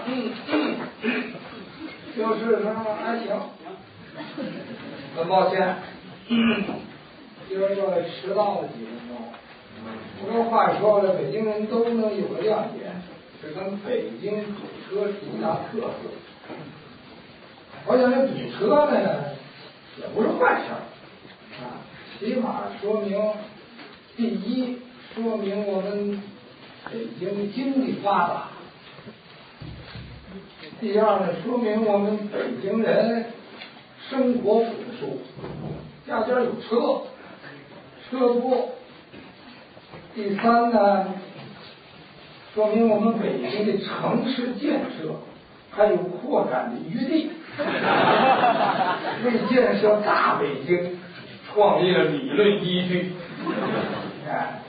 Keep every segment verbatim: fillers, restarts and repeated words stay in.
嗯嗯，就是说还行，很抱歉，今儿个迟到了几分钟。不过话说了，北京人都能有个亮点，是跟北京堵车是一大特色。我想这堵车呢，也不是坏事儿啊，起码说明第一，说明我们北京经济发达。第二呢，说明我们北京人生活富庶，家家有车，车多。第三呢，说明我们北京的城市建设还有扩展的余地，为建设大北京创立了理论依据。哎，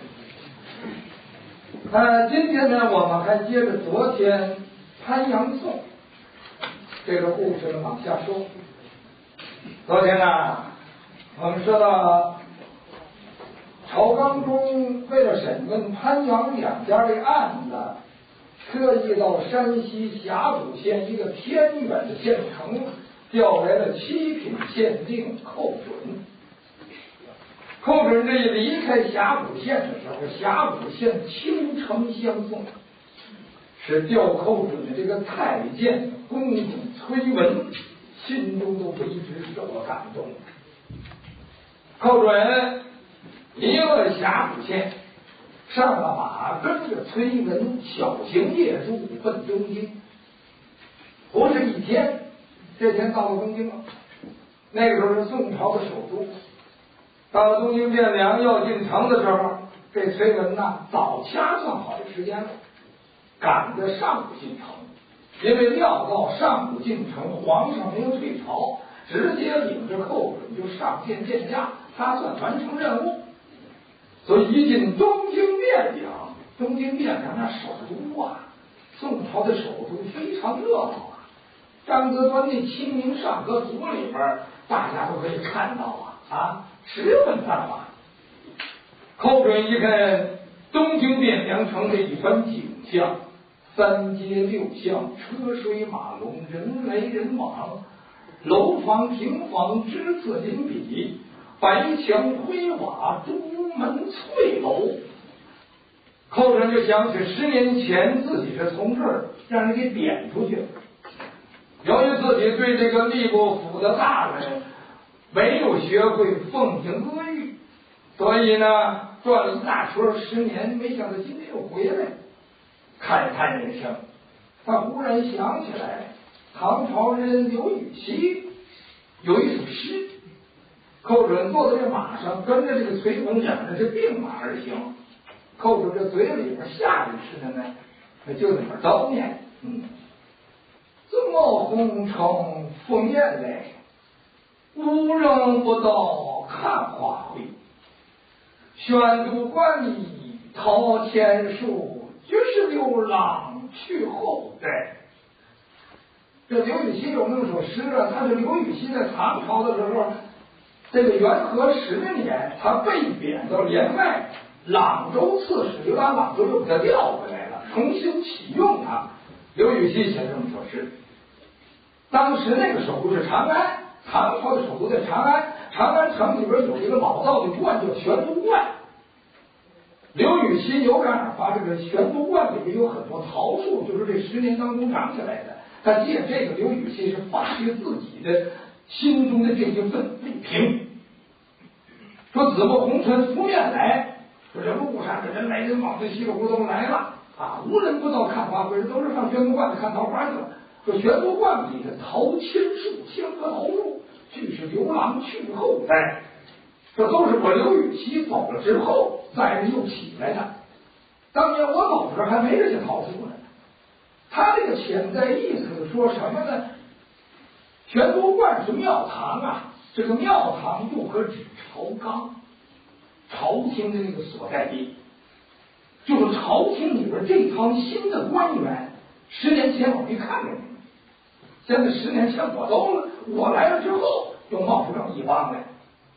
呃，今天呢，我们还接着昨天潘阳颂这个故事往下说。昨天呢，我们说到朝纲中为了审问潘阳两家的案子，特意到山西峡谷县一个偏远的县城调来了七品县令寇准。寇准这一离开峡谷县的时候，峡谷县倾城相送，使调寇准的这个太监公公崔文心中都为之受了感动。寇准离了峡谷县，上了马，跟着崔文小行夜宿奔东京。不是一天，这天到了东京了。那个时候是宋朝的首都。到了东京汴梁要进城的时候，这崔文呐早掐算好这时间了，赶着上午进城。因为料到上午进城，皇上没有退朝，直接领着寇准就上殿见驾，他算完成任务。所以一进东京汴梁，东京汴梁那首都啊，宋朝的首都非常热闹啊。张择端的《清明上河图》里边，大家都可以看到啊啊，十分繁华。寇准一看东京汴梁城这一番景象，三街六巷，车水马龙，人来人往，楼房平房，枝次林比，白墙灰瓦，朱门翠楼。寇准就想起十年前自己是从这儿让人给贬出去了，由于自己对这个吏部府的大人没有学会奉行阿谀，所以呢转了一大圈，十年没想到今天又回来，慨叹人生。他忽然想起来唐朝人刘禹锡有一首诗，寇准坐在这马上，跟着这个崔文两人是并马而行。寇准这嘴里边下意识的呢，就在那叨念：嗯，自冒红尘赴燕来，无人不到看花卉。宣都观里桃千树，绝是刘郎去后代。这刘禹锡有那么首诗啊，他是刘禹锡在唐朝的时候，这个元和十年，他被贬到连外朗州刺史，就把朗州又给他调回来了，重新启用他。刘禹锡写这么首诗。当时那个首都是长安，唐朝的首都在长安，长安城里边有一个老道的观叫玄都观。刘禹锡有感而发，这个玄都观里边有很多桃树，就是这十年当中长起来的。他借这个刘禹锡是发泄自己的心中的这一份未平，说子不红尘拂面来，说这路上的人来人往，这稀里糊涂来了啊，无人不到看花卉，都是上玄都观子看桃花去了。说玄都观里的桃千树，千棵桃树，俱是刘郎去后栽。这都是我刘禹锡走了之后再又起来的。当年我走的时候还没这些桃树呢。他这个潜在意思说什么呢？玄都观是庙堂啊，这个庙堂又可指朝纲，朝廷的那个所在地，就是朝廷里边这堂新的官员。十年前我没看见你们，现在十年前我都了，我来了之后又冒出这么一帮来。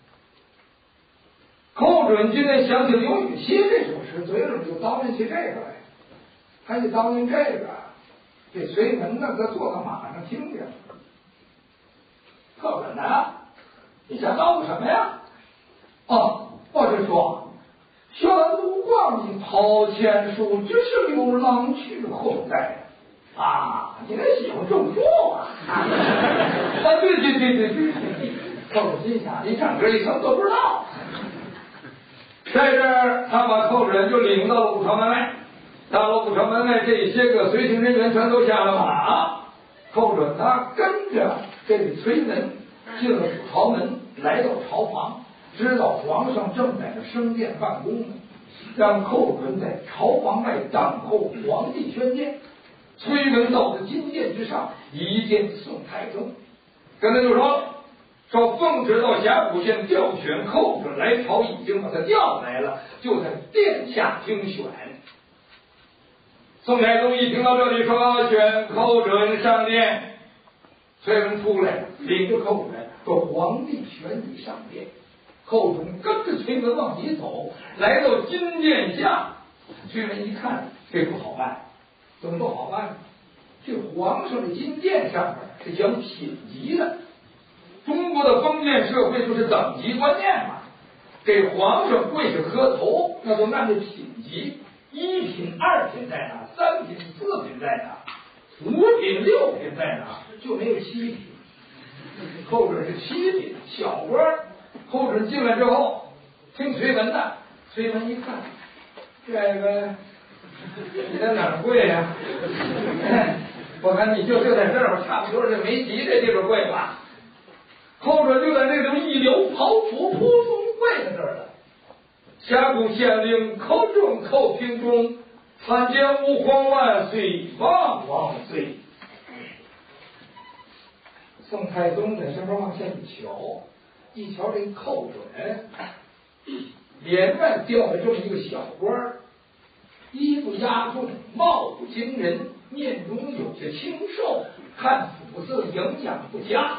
寇准今天想起刘禹锡这首诗，嘴里就叨念起这个来。他一叨念这个， 这崔文呢，可坐到马上听着。客人呢，你想告诉什么呀？哦，我是说，玄武广的陶钱树只是流浪去后代啊！你那喜欢种树啊？啊，对对对对对对，寇主心想，你整个一生都不知道。在这儿，他把寇准就领到了武朝门外。到了武朝门外，这些个随行人员全都下了马。寇准他跟着这位崔文进了武朝门，来到朝房，知道皇上正在这升殿办公呢，让寇准在朝房外等候皇帝宣殿。崔文到了金殿之上，一见宋太宗，跟他就说。说奉旨到峡谷县调选寇准来朝，已经把他调来了，就在殿下听选。宋太宗一听到这里，说选寇准上殿。崔文出来，领着寇准说皇帝选你上殿。寇准跟着崔文往里走，来到金殿下。崔文一看，这不好办，怎么不好办呢？这皇上的金殿上面是讲品级的。中国的封建社会就是等级观念嘛，给皇上跪下磕头，那都按照品级，一品、二品在哪，三品、四品在哪，五品、六品在哪，就没有七品。寇准是七品小官。寇准进来之后，听崔文的，崔文一看，这个你在哪儿跪呀、啊？我看你就就在这儿，差不多是没级这地方跪吧。寇准就在这种一流袍服扑通跪在这儿了。峡谷县令寇准寇平中，参见吾皇万岁，万万岁。宋太宗在身边往下一瞧，一瞧这寇准，帘外吊着这么一个小官，衣服压重，貌不惊人，面容有些清瘦，看肤色营养不佳。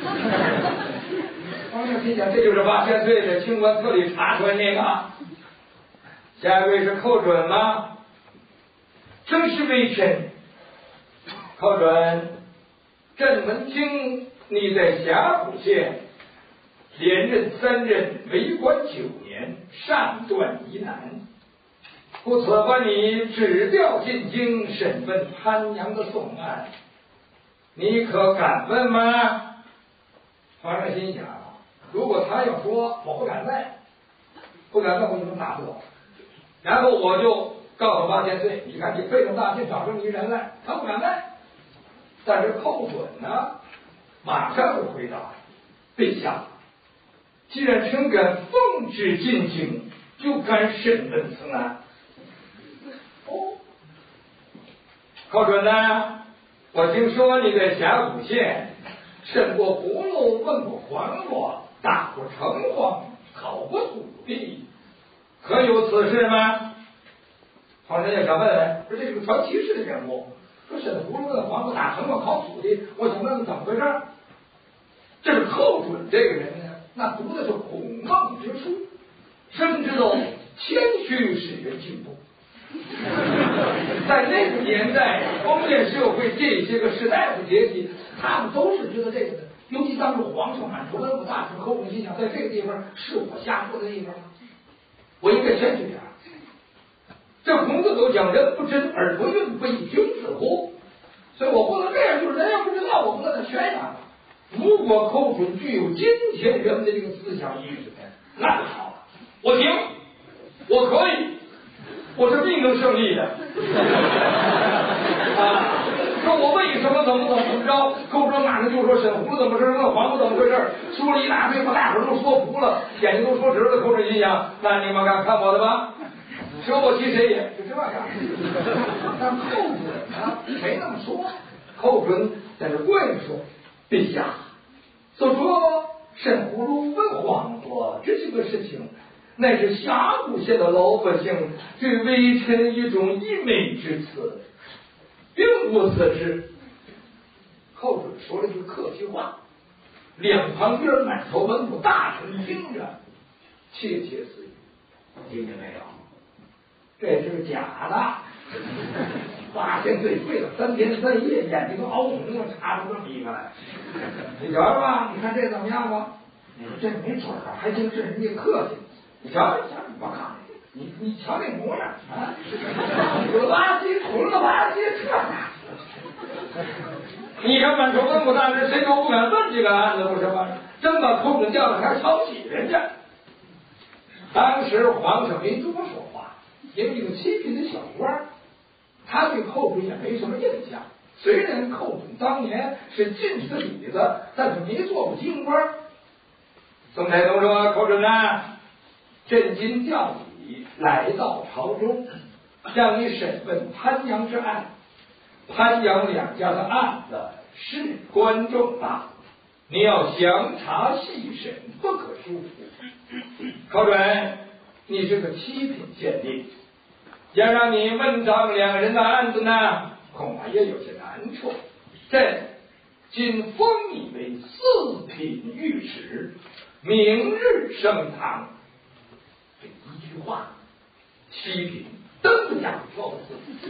皇上心想，这就是八千岁的清官特里查出来那个。下一位是寇准吗？正是微臣。寇准，朕闻听你在峡谷县连任三任，为官九年，善断疑难，故此把你指调进京审问潘阳的宋案，你可敢问吗？皇上心想，如果他要说我不敢问，不敢问我就能打不走，然后我就告诉八千岁，你看你费这么大劲找出一人来，他不敢问。但是寇准呢，马上就回答，陛下，既然臣敢奉旨进京，就敢审问此案。哦，寇准呢？我听说你在峡谷县审过葫芦，问过黄瓜，打过城隍，讨过土地，可有此事吗？皇上也想问问，说这是个传奇式的人物，说审葫芦、问黄瓜、打城隍、考土地，我想问问怎么回事。这是寇准这个人呢，那读的是孔孟之书，深知道谦虚使人进步。在那个年代，封建社会这些个士大夫阶级，他们都是知道这个的。尤其当时皇上满朝文武大臣，寇准心想，在这个地方是我下过的地方吗？我应该谦虚点。这孔子都讲人不知而不愠，不亦君子乎？所以我不能这样，就是人家不知道，我不能宣扬。如果寇准具有今天人们的这个思想意识，那就好了。我行，我可以。我是必能胜利的啊！说我为什么怎么怎么怎么着？寇准马上就说沈葫芦怎么回事，问黄瓜怎么回事，说了一大堆，把大伙都说服了，眼睛都说直了。寇准心想：那你们敢看我的吧？舍我其谁也？就这样。但寇准呢，没那么说。寇准在这跪着说：“陛下，所说沈葫芦问黄瓜这些个事情。”乃是峡谷县的老百姓对微臣一种溢美之词，并无此事。寇准说了句客气话，两旁边满头文武大臣听着窃窃私语，听见没有？这是假的，八千岁跪了三天三夜，眼睛都熬红了，查出这么一个来。你瞧着吧，你看这怎么样吧？你说这没准儿，还净是人家客气。你瞧，你瞧，我看你，你瞧这模样啊，有垃圾桶的垃圾车呢。你看满朝文武大臣，谁都不敢问这个案子，不是吗？真把寇准叫来，还瞧不起人家。当时皇上没多说话，因为这个七品的小官，他对寇准也没什么印象。虽然寇准当年是进士底子，但是没做过京官。宋太宗说：“寇准呐，朕今叫你来到朝中，让你审问潘阳之案。潘阳两家的案子事关重大，你要详查细审，不可疏忽。寇准，你是个七品县令，要让你问掌两个人的案子呢，恐怕也有些难处。朕今封你为四品御史，明日升堂。”这一句话，七品登下跳死。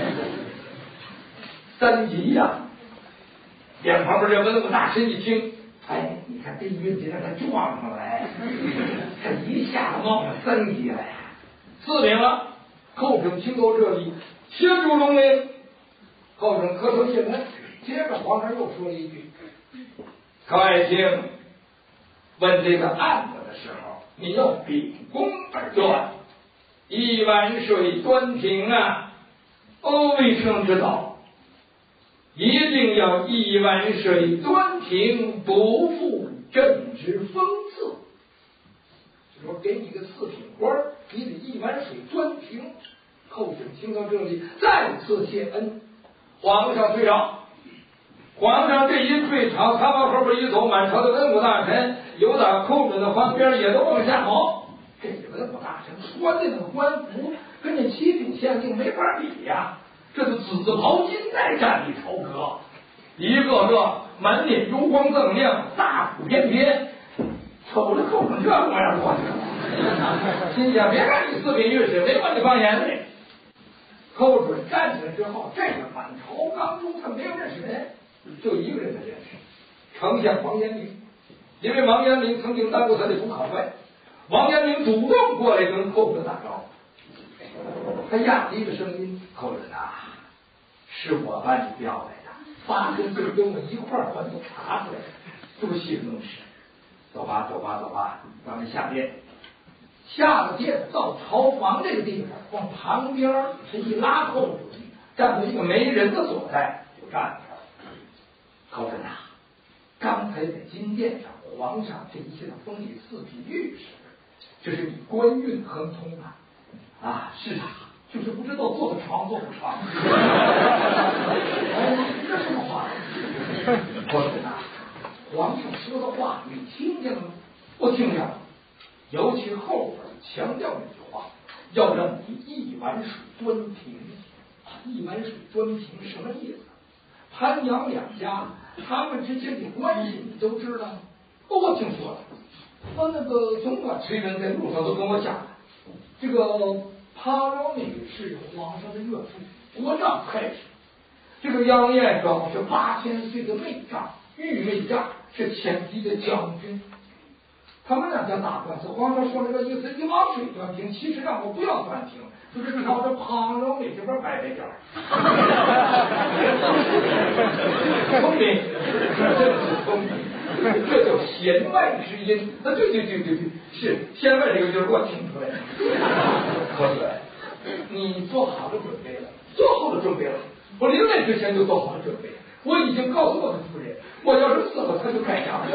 三级呀、啊，脸旁边这文武大臣一听，哎，你看这运气让他撞上来，他一下子冒上三级来。四品了，寇准听到这里，切住龙鳞。寇准磕头谢恩，接着皇上又说了一句：“寇爱卿，问这个案子的时候，你要秉公而断，一碗水端平啊，欧卫生之道。一定要一碗水端平，不负朕之封赐。就说给你个四品官，你得一碗水端平。”寇准听到这里，再次谢恩。皇上退朝，皇上这一退朝，他往后边一走，满朝的文武大臣有打寇准的旁边也都往下跑。这文武大臣穿的那个官服，跟这七品县令没法比呀、啊。这是紫袍金带站立朝歌，一个个满脸油光锃亮，大腹翩翩，瞅着寇准这模样过去了。心想别看你四品御史，没把你放眼里。寇准站起来之后，这个满朝纲中他没有认识人，就一个人他认识，丞相王延龄。因为王延龄曾经当过他的主考官，王延龄主动过来跟寇准打招呼，他压低着声音：“寇准啊，是我把你调来的，八千岁跟我一块儿把你查出来的，多谢弄事。走吧，走吧，走吧，咱们下殿。”下了殿，到朝房这个地方，往旁边他一拉寇准，站到一个没人的所在，就站着。寇准啊，刚才在金殿上，皇上这一下子封你四品御史，这是你官运亨通啊！啊，是啊。就是不知道坐得长坐不长。哎，这什么话？寇准啊，皇上说的话你听见了吗？我听见了，尤其后边强调那句话，要让你一碗水端平。一碗水端平什么意思？潘阳两家他们之间的关系你都知道吗？我听说了，我那个总管崔仁在路上都跟我讲了，这个潘老那个是皇上的岳父，国丈太师。这个杨彦章是八千岁的内丈，御内丈是前敌的将军。他们两家打官司，皇上说那个意思，一碗水端平，其实让我不要端平，就是朝着潘老那这边摆摆脚。聪明，真是聪明，这叫弦外之音。啊，对对对对对，是弦外这个音我听出来了。可是你做好了准备了，做好了准备了。我临来之前就做好了准备，我已经告诉我的夫人，我要是死了，他就改嫁。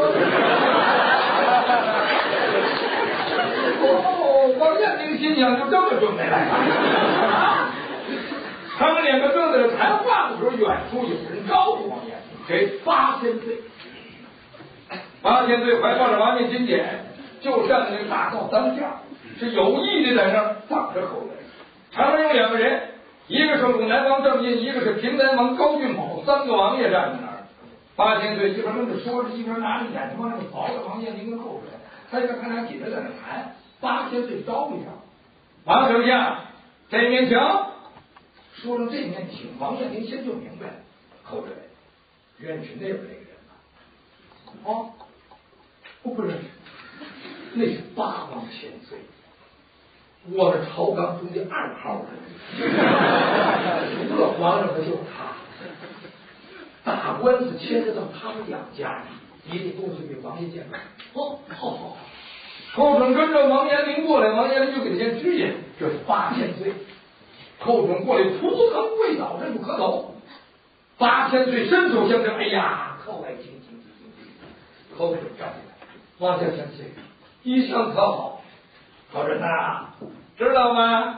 哦，王彦龄心想就这么准备来了。他们两个正在谈话的时候，远处有人招呼王彦龄，给八千岁。八千岁怀抱着王进金典，就站在那个大道当下，是有意的在那儿挡着口人。旁边有两个人，一个是鲁南王郑印，一个是平南王高俊宝，三个王爷站在那儿。八千岁一边跟着说着，一边拿着眼睛往那个刨着王彦龄跟寇准，他一边看俩姐姐在那谈。八千岁招呼一下，王丞相，这面请。 说了这年轻，王彦霖先就明白了，口水认识那边那个人吗？啊，我不认识，那是八王千岁，我们朝纲中的二号人，除了皇上的就是他。打官司牵扯到他们两家，一定东西给王爷见面。哦，好好好。寇准跟着王延龄过来，王延龄就给他先指引，这是八千岁。寇准过来，扑腾跪倒，这就磕头。八千岁伸手相称，哎呀，叩来请请请请。寇准站起来，王家千岁，一向可好？寇准呐，知道吗？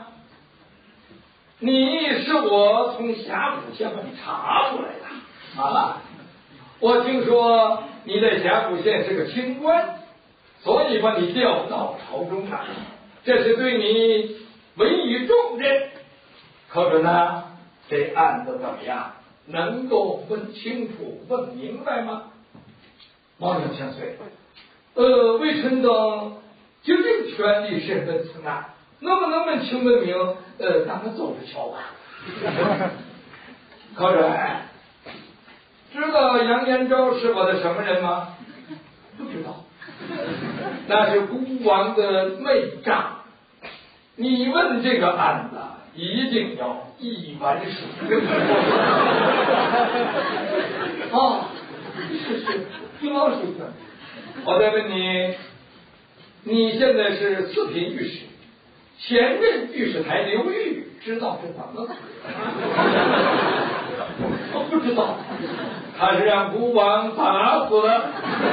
你是我从峡谷县查出来的啊！我听说你在峡谷县是个清官，所以把你调到朝中来，这是对你委以重任。寇准呐，这案子怎么样？能够问清楚、问明白吗？王家千岁，呃，微臣等竭尽全力审问此案。能不能问清问明？呃，咱们走着瞧吧。寇准，知道杨延昭是我的什么人吗？不知道。那是孤王的妹丈。你问这个案子，一定要一碗水。哦，是是，一碗水的。我再问你，你现在是四品御史。前任御史台刘裕知道是怎么死的？我不知道，他是让孤王打死的。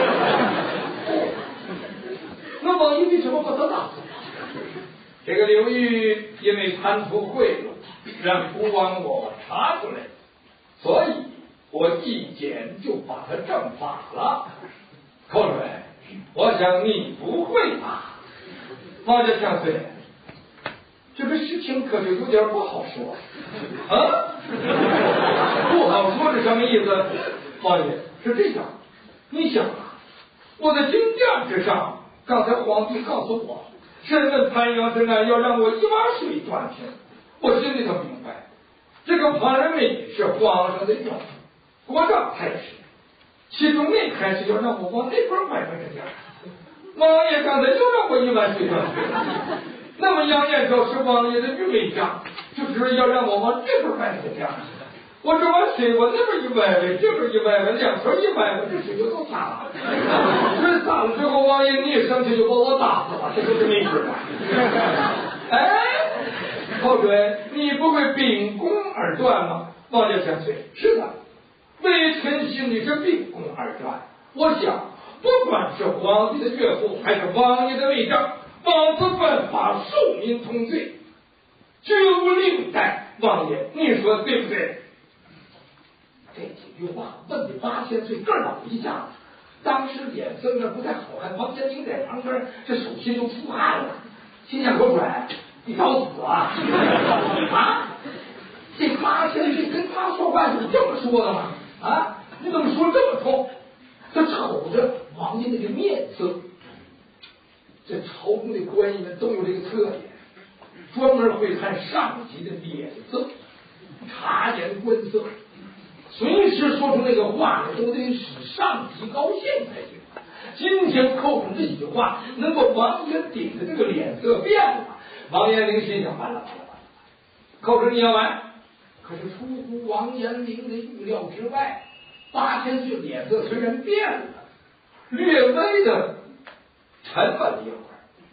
那王爷为什么把他打死？这个刘裕因为贪图贿赂，让孤王我查出来，所以我一检就把他正法了。寇准，我想你不会吧？王家千岁，这个事情可就有点不好说啊！不好说是什么意思？王爷，是这样，你想啊，我在京殿之上，刚才皇帝告诉我，审问潘阳之案要让我一碗水断平，我心里头明白，这个庞仁美是皇上的岳父，国丈才是，其中那开始要让我往那边拐拐着点，王爷刚才又让我一碗水断平。那么杨延昭是王爷的御妹丈，就是要让我往这边摆这样，我这碗水我那边一歪歪，这边一歪歪，两头一歪歪，这水就都洒了。这洒了之后，王爷你一生气就把我打死了，这就是没事吧？哎，寇准，你不会秉公而断吗？王家千岁，是的，微臣心里是秉公而断。我想，不管是皇帝的岳父，还是王爷的妹丈，妄自犯法，受民同罪，绝无另待。王爷，你说对不对？这几句话问的八千岁个老一下子，当时脸色那不太好看。王延龄在旁边，这手心都出汗了，心想口准，你找死啊！啊，这八千岁跟他说话是这么说的吗？啊，你怎么说这么冲？他瞅着王爷那个面色。这朝中的官员们都有这个特点，专门会看上级的脸色，察言观色，随时说出那个话来都得使上级高兴才行。今天寇准这几句话能把王爷顶的这个脸色变了，王延龄心想完了完了完了，寇准你要完，可是出乎王延龄的预料之外，八千岁脸色虽然变了，略微的沉稳了一会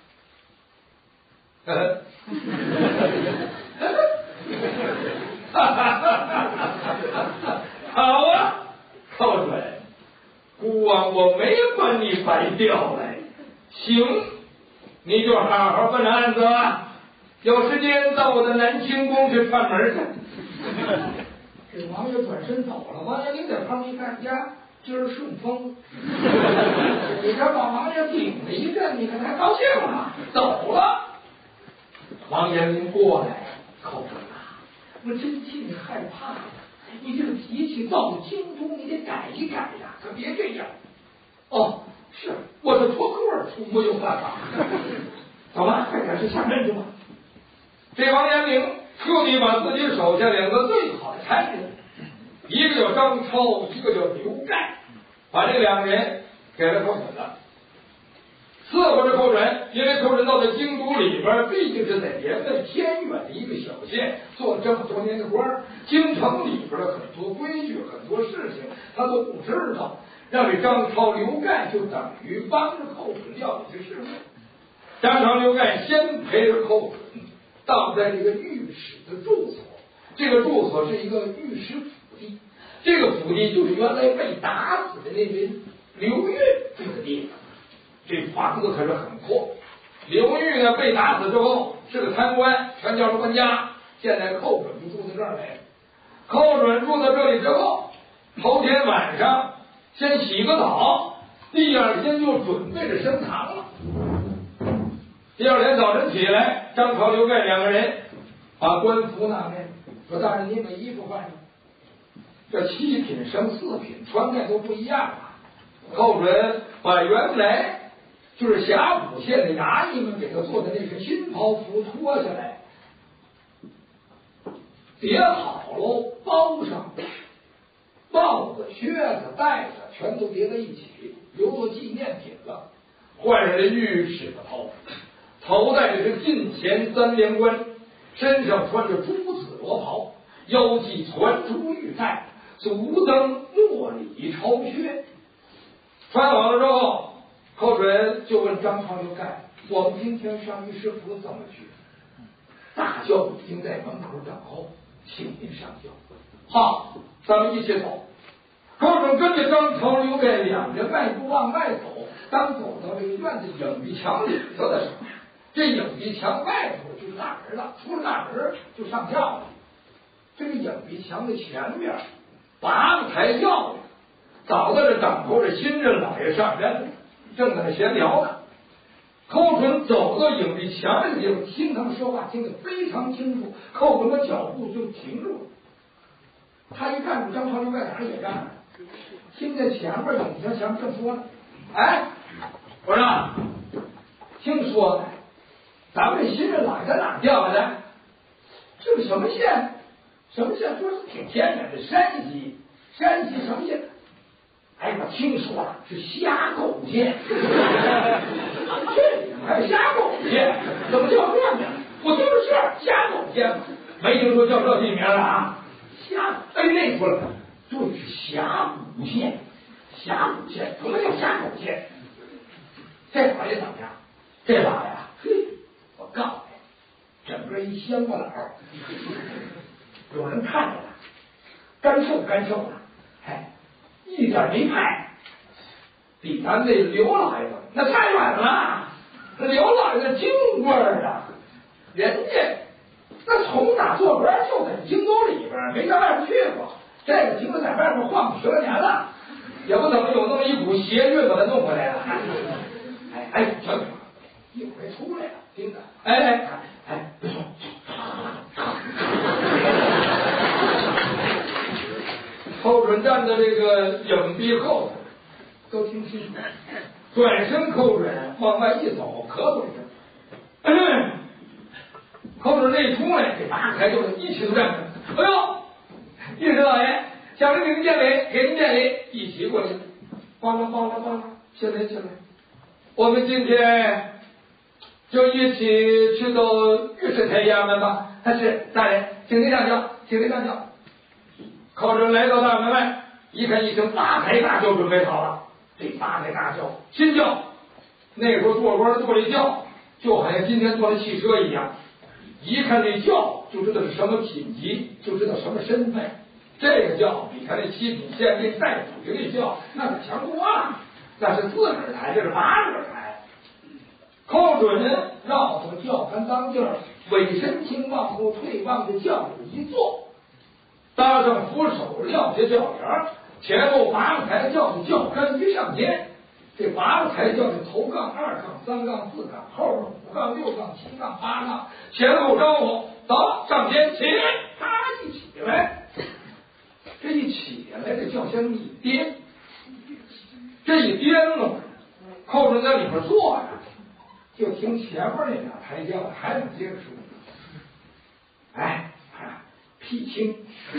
儿，好啊，寇准，孤王我没把你白调来，行，你就好好办案子，有时间到我的南清宫去串门去。这王爷转身走了，王延龄在旁边一看呀，今儿顺风，你这把王爷顶了一阵，你看他高兴了，走了。王延龄过来，寇准啊，我真替你害怕了，你这个脾气到了京都你得改一改呀，可别这样。哦，是，我是脱口而出，没有办法。走吧，快点去下任去吧。这王延龄就得把自己手下两个最好的参人，一个叫张超，一个叫刘盖，把这两人给了寇准了。伺候着寇准，因为寇准到了京都里边，毕竟是在沿外偏远的一个小县，做了这么多年的官儿，京城里边的很多规矩、很多事情他都不知道。让这张超、刘盖就等于帮着寇准料理这事务。张超、刘盖先陪着寇准到在这个御史的住所，这个住所是一个御史府邸，这个府邸就是原来被打死的那人刘裕这个地方。这房子可是很阔。刘裕呢被打死之后是个贪官，全叫官家。现在寇准就住在这儿来。寇准住到这里之后，头天晚上先洗个澡，第二天就准备着升堂了。第二天早晨起来，张超、刘盖两个人把官服拿来，说：“大人，您把衣服换上。这七品升四品，穿戴都不一样啊。”寇准把原来就是峡谷县的衙役们给他做的那身新袍服脱下来，叠好喽，包上，帽子、靴子、带子全都叠在一起，留作纪念品了。换上这御史的袍服，头戴着是进前三连冠，身上穿着朱紫罗袍，腰系攒珠玉带，足蹬墨里朝靴。穿好了之后，寇准就问张超、刘盖：“我们今天上御史府怎么去？”大轿已经在门口等候，请您上轿。好，咱们一起走。寇准跟着张超、刘盖两人迈步往外走，当走到这个院子影壁墙里头的时候，这影壁墙外头就是大门了，出了大门就上轿了。这个影壁墙的前边八个抬轿子，早在这等候着新任老爷上任，正在那闲聊呢。寇准走到影壁墙这个地方，听他们说话听得非常清楚，寇准的脚步就停住了。他一看张超、刘盖俩人也站着，听见前面影壁墙前面正说呢：“哎，我说，听说呢，咱们这新任老爷在哪儿调来的？这个什么县？什么县？说是挺偏远的山西，山西什么县？哎，我听说了，是虾狗县。这里还虾狗县？怎么叫这名？我就是虾狗县嘛，没听说叫这地名了啊。虾，哎，那说了，对，是峡谷县，峡谷县，怎么叫虾狗县？这老爷怎么样？这老爷，嘿，我告诉你，整个一乡巴佬，有人看着他，干瘦干瘦的，哎。一点没派，比咱那刘老爷子那太远了。刘老爷子京官啊，人家那从哪做官就在京都里边，没在外边去过。这个京都在外边晃十来年了，也不怎么有那么一股邪运把他弄回来了。哎哎，瞧瞧，一会儿出来了，听着，哎哎哎，别说。寇准站在这个影壁后头，都听清楚。转身，寇准往外一走，咳嗽一声。嗯、寇准这一出来，这八个抬轿子一起都站着。哎呦，御史老爷，小人给您见礼，给您见礼，一起过去。报了，报了，报了，进来，进来。我们今天就一起去到御史台衙门吧。但是大人，请您上轿，请您上轿。寇准来到大门外，一看一声八抬大轿准备好了。这八抬大轿，新轿，那时候做官坐这轿，就好像今天坐的汽车一样。一看这轿，就知道是什么品级，就知道什么身份。这个轿比他那七品县令代府的那轿那可强多了，那是四个人抬，这是八个人抬。寇准绕到轿杆当间，委身轻往后退，往这轿里一坐。搭上扶手，撂下轿帘，前后八个抬轿子轿杆一上天，这八个抬轿子头杠、二杠、三杠、四杠，后边五杠、六杠、七杠、八杠，前后招呼，走上天，起来，他一起来，这一起来，这轿厢一颠，这一颠了，寇准在里边坐着，就听前边那俩抬轿子还得接着说，哎。 屁青。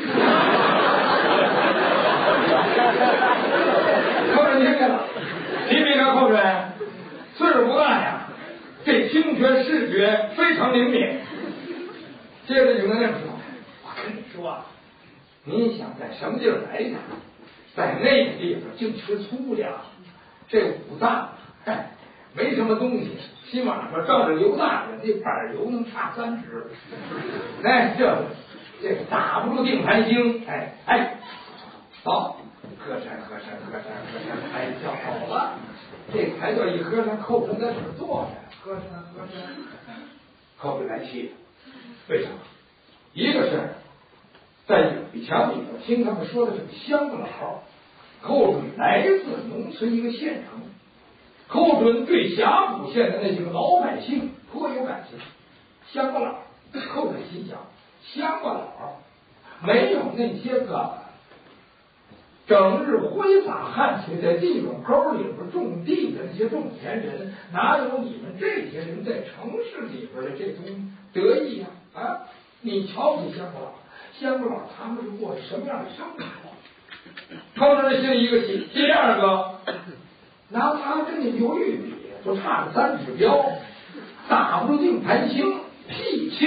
后生听见了，你没看后生岁数不大呀，这听觉视觉非常灵敏。接着有个人说：“我跟你说啊，你想在什么地儿来的？在那个地方净吃粗粮，这五脏哎没什么东西，起码说照着刘大人那板油能差三十。哎，这这打不住定盘星，哎哎，走。”和山和山和山和山，哎，叫好了，这才叫一和尚扣着在这儿坐着，和山和山，扣着来气。为什么？一个是在以前里头听他们说的这个乡巴佬，寇准来自农村一个县城，寇准对峡谷县的那些个老百姓颇有感情。乡巴佬，寇准心想，乡巴佬没有那些个整日挥洒汗水在地垄沟里边种地的那些种田人，哪有你们这些人在城市里边的这种得意呀？啊，你瞧不起乡巴佬，乡巴佬他们是过着什么样的生活？寇准的心里一个气。第二个，拿他跟那刘裕比，就差了三指标，打不住定盘星，屁青。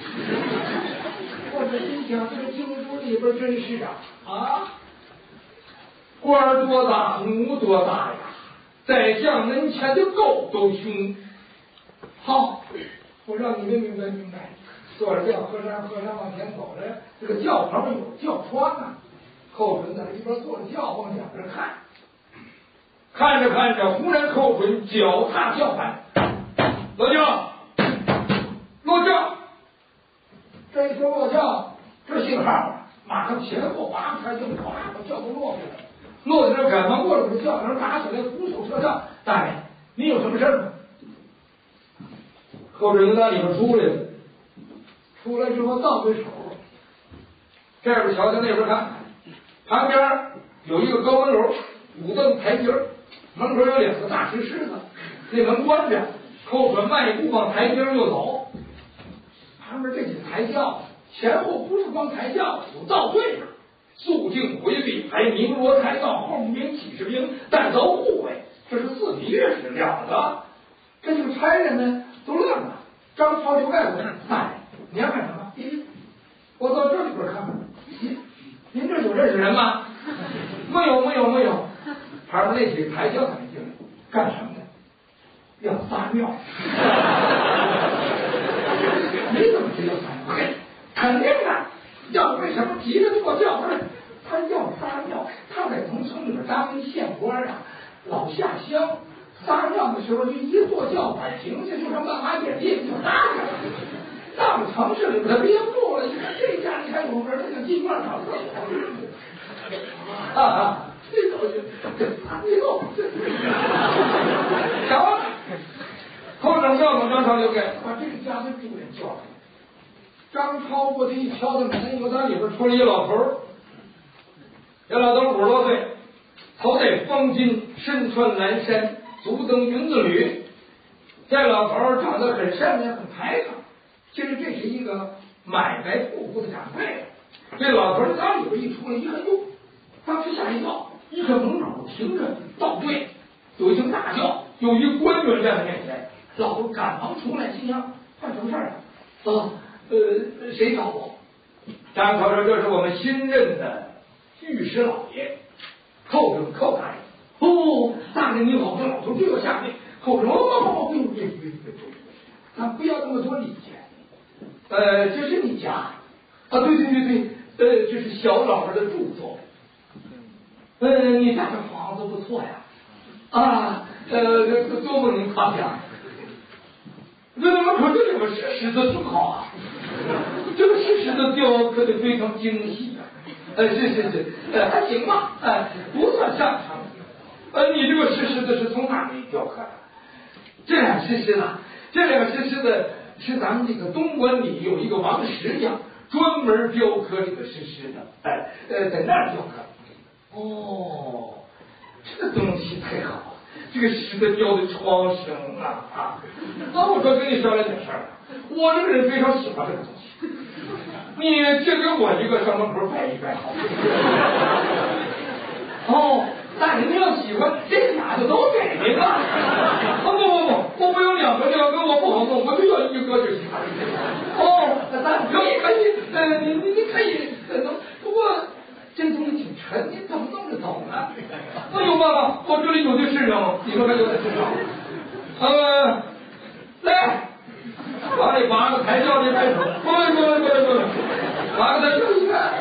我这心想，这个京都里边真是啊啊！官儿多大，奴多大呀！在将门前的狗都凶。好，我让你们明白明白。坐着轿河山河山往前走着，这个轿棚有轿窗啊。寇准在一边坐着轿往两边看，看着看着，忽然寇准脚踏轿板，落轿，落轿。这一说落轿，这信号啊，马上前后拔开就哗把轿都落下来了。落在这赶忙过来，把轿帘打起来，扶手车上。大人，你有什么事吗？寇准从那里边出来了，出来之后倒回手，这边瞧瞧，那边看，旁边有一个高门楼，五凳台阶，门口有两个大石狮子，那门关着。寇准迈步往台阶又走，旁边这几抬轿前后不是光抬轿，有道队的。肃静回避，还鸣锣开道，后面几十兵带头护卫，这是四体乐师了得。这几个差人呢都愣了。张超就外问：“哎，你要干什么？”“我到这里边看看。”“您您这有认识人吗？”“没有，没有，没有。”旁边那几个抬轿才进来，干什么呢？要撒尿。你怎么知道撒尿？肯定的。要为什么急着坐轿？他他要撒尿，他在农村里边当县官啊，老下乡撒尿的时候，就一坐轿板停下，就像万马点地就撒去了。到了城市里边，他憋不住了，一看这家里还有门，他就进院找厕所。啊，这东西这撒尿，瞧，寇准叫等张超就给把这个家的主人叫来。张超过去一敲的门，由他里边出来一老头，这老头五十多岁，头戴方巾，身穿蓝衫，足蹬云子履。这老头长得很善良，很排场。其实这是一个买卖富户的掌柜。这老头家里边一出来，一看哟，当时吓一跳，一看门口停着道队，有一声大叫，有一官员站在面前。老头赶忙出来，心想办什么事儿啊？啊。呃，谁找我？张超说：“这是我们新任的御史老爷，寇准，寇大人。”“哦，大人您好！”这老头就要下令。寇准：“哦哦哦，别别别别别，咱不要那么多礼节。呃，这是你家啊？对对对对，呃，这是小老儿的住所。呃，你家这房子不错呀。啊，呃，多么您夸奖。这门口这两个石狮子挺好啊，这个石狮子雕刻的非常精细啊，呃，是是是，呃，还行吧，呃，不算擅长。呃，你这个石狮子是从哪里雕刻的？这俩石狮子，这两个石狮子是咱们这个东关里有一个王石匠，专门雕刻这个石狮子，哎，呃，在那儿雕刻。哦，这个东西太好了。这个狮子雕的创生啊啊！那我说跟你商量点事儿，我这个人非常喜欢这个东西。 你借给我一个上门口摆一摆好。哦，大人你要喜欢，这俩就都给您了。哦不不不，我不用两个，这个跟我不好弄，我就要一个就行。哦，咱可以可以，呃，你你你可以弄，不过这东西挺沉，你怎么弄着走呢？那有办法，我这里有的是人，你们还有的是人。呃，来，把你八个抬轿的抬走，过来过来过来过来，八个抬轿一看。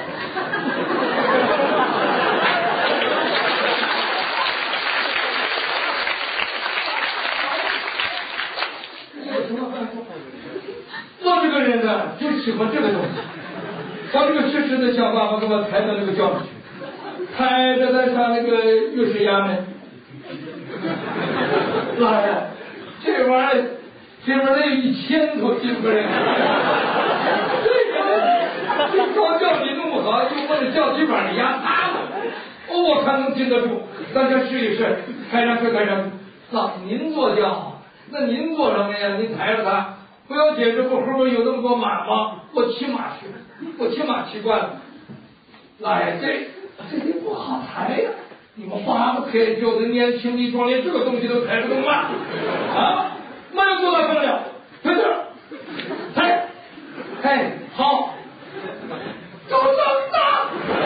我这个人呢，就喜欢这个东西。我这个时时的想办法给我抬到那个轿里去，抬着再上那个御史衙门。老人，这玩意儿这边得有一千头金夫人。这个这高轿你弄不好，就我这轿底板里压塌了。哦，我看能经得住，咱先试一试，开上去开上去。老您坐轿，那您坐什么呀？您抬着它。不要紧，这不后边有那么多马吗？我骑马去，我骑马骑惯了。老爷，这这也不好抬呀！你们八个开轿的年轻力壮，连这个东西都抬不动吗？啊，没有多大分量，在这儿，抬，哎，好，走走走。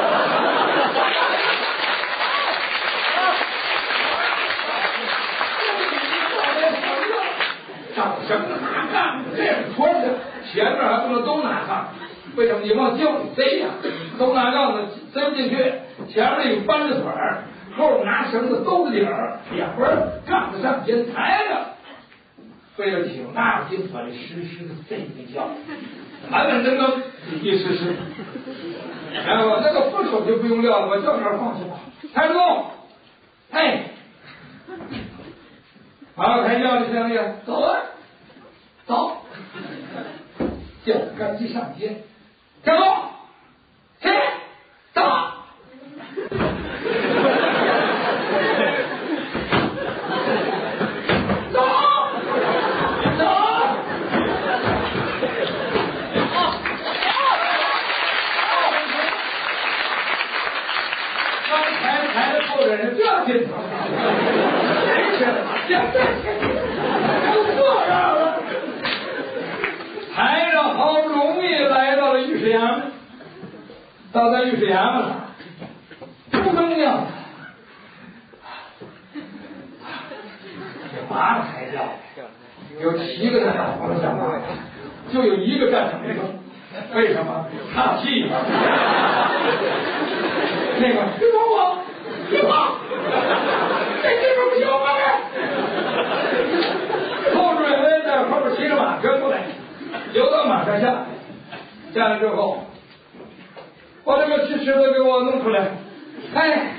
掌声拿上，这样说的，前面还不能都拿上，为什么？你往轿里塞呀，都拿杠子塞不进去，前面有扳着腿儿，后边拿绳子兜着底儿，两边杠子上肩抬着，为了挺那个劲，把这实实的塞进轿，安稳真当一实实。然后那个扶手就不用撂了，把轿杆放下吧，抬不动，哎。好，抬轿的乡亲，走啊，走，轿杆一上街，站住，起，走，走，走，刚才抬的后边人这样劲头。现在都这样了，抬着好不容易来到了御史衙门，到咱御史衙门了，不能样子，这八个抬轿，有七个在那活着上班，就有一个站着没动，为什么？岔气。那个别管我，别跑，这地方不行吗？后主任在后边骑着马跟过来，游到马上下，下来之后，把这个吃食的给我弄出来。哎，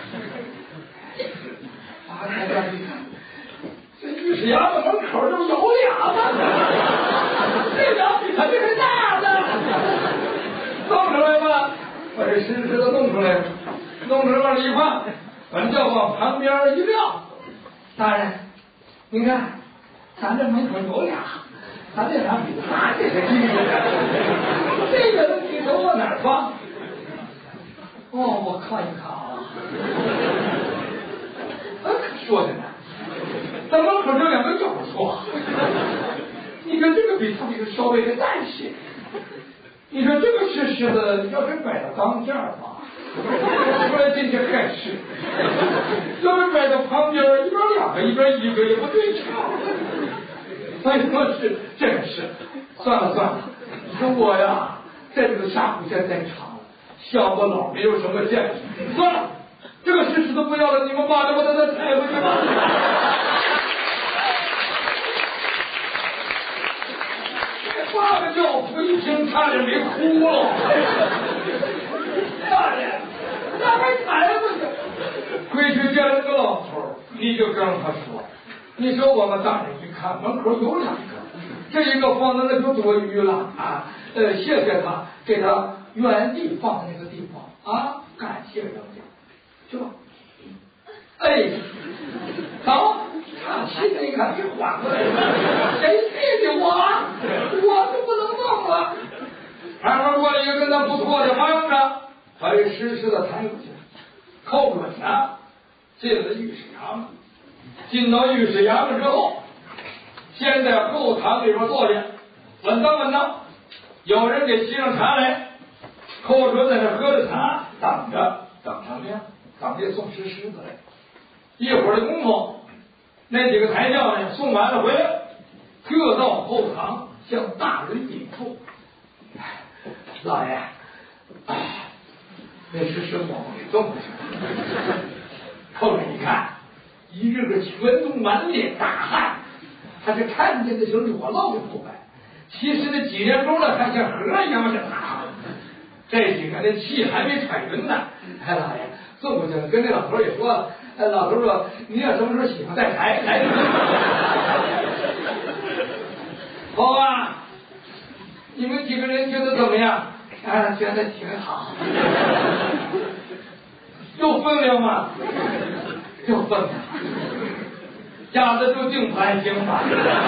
把大家一看，这御史衙门门口就有俩子，这俩比他这个大的，弄出来吧，把这实实的弄出来，弄出来往里一放，本轿往旁边一撂，大人，您看。咱这门口有俩，咱这俩比他这个低，这个东西都往哪儿放？哦，我看一看啊，啊，说的呢，咱门口这两个就不错，你看这个比他这个稍微的大一些，你说这个实实的，要是摆到当间儿吧，出来进去看是，要是摆到旁边，一边两个，一边一个也不对称。哎，我是真是，算了算了，你说我呀，在这个沙湖县太长了，小不老没有什么见识，算了，这个事实都不要了，你们把着我再再抬回去吧。八个轿夫一听，差点没哭了。大人，那还抬回去？回去见了个老头，你就跟他说。你说我们大人一看门口有两个，这一个放在那就多余了啊！呃，谢谢他，给他原地放那个地方啊，感谢人家，去吧。哎，好，他现在一看你缓过来了，谁替的我？我就不能动了。 旁边过来一个跟他不错的帮着，他也实时的抬过去了。寇准呢，进了御史衙门，进到御史衙门之后，先在后堂里边坐下，稳当稳当，有人给沏上茶来。寇准在这喝着茶，等着等什么呀？等这送石狮子来。一会儿的功夫，那几个抬轿呢送完了回来，各到后堂向大人禀赋。老爷，哎，那石狮子我给送过去了。寇准一看，一个个全都满脸大汗，他是看见的就裸露的不白，其实那几年中了还像河一样往下淌。这几个那气还没喘匀呢，哎，老爷送过去了，跟那老头也说了。哎，老头说：“你要什么时候喜欢再抬抬。”好啊，你们几个人觉得怎么样？啊，觉得挺好。有分量吗？有分量。压得住净盘行吧？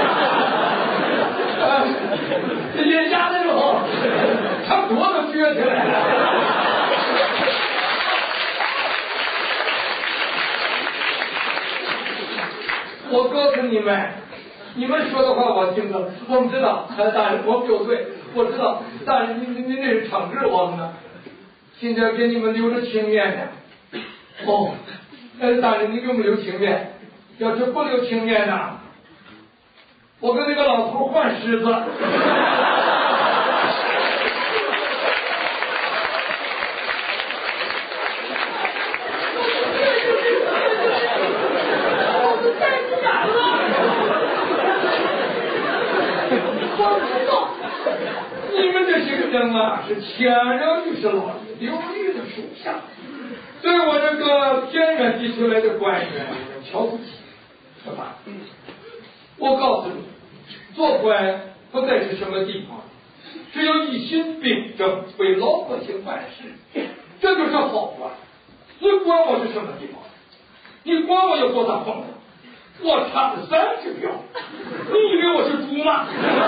也压得住，他脖子撅起来了。我告诉你们，你们说的话我听着，我们知道，大人，我们有罪，我知道，大人您您您这是惩治我们呢，现在给你们留着情面呢。哦，呃，大人您给我们留情面，要是不留情面呢，我跟那个老头换狮子。人啊，是前任御史老爷刘裕的属下，对我这个偏远地区来的官员瞧不起，是吧？我告诉你，做官不再是什么地方，只有一心秉正，为老百姓办事，这就是好官。你管我是什么地方？你管我有多大分量？我差了三十票，你以为我是猪吗？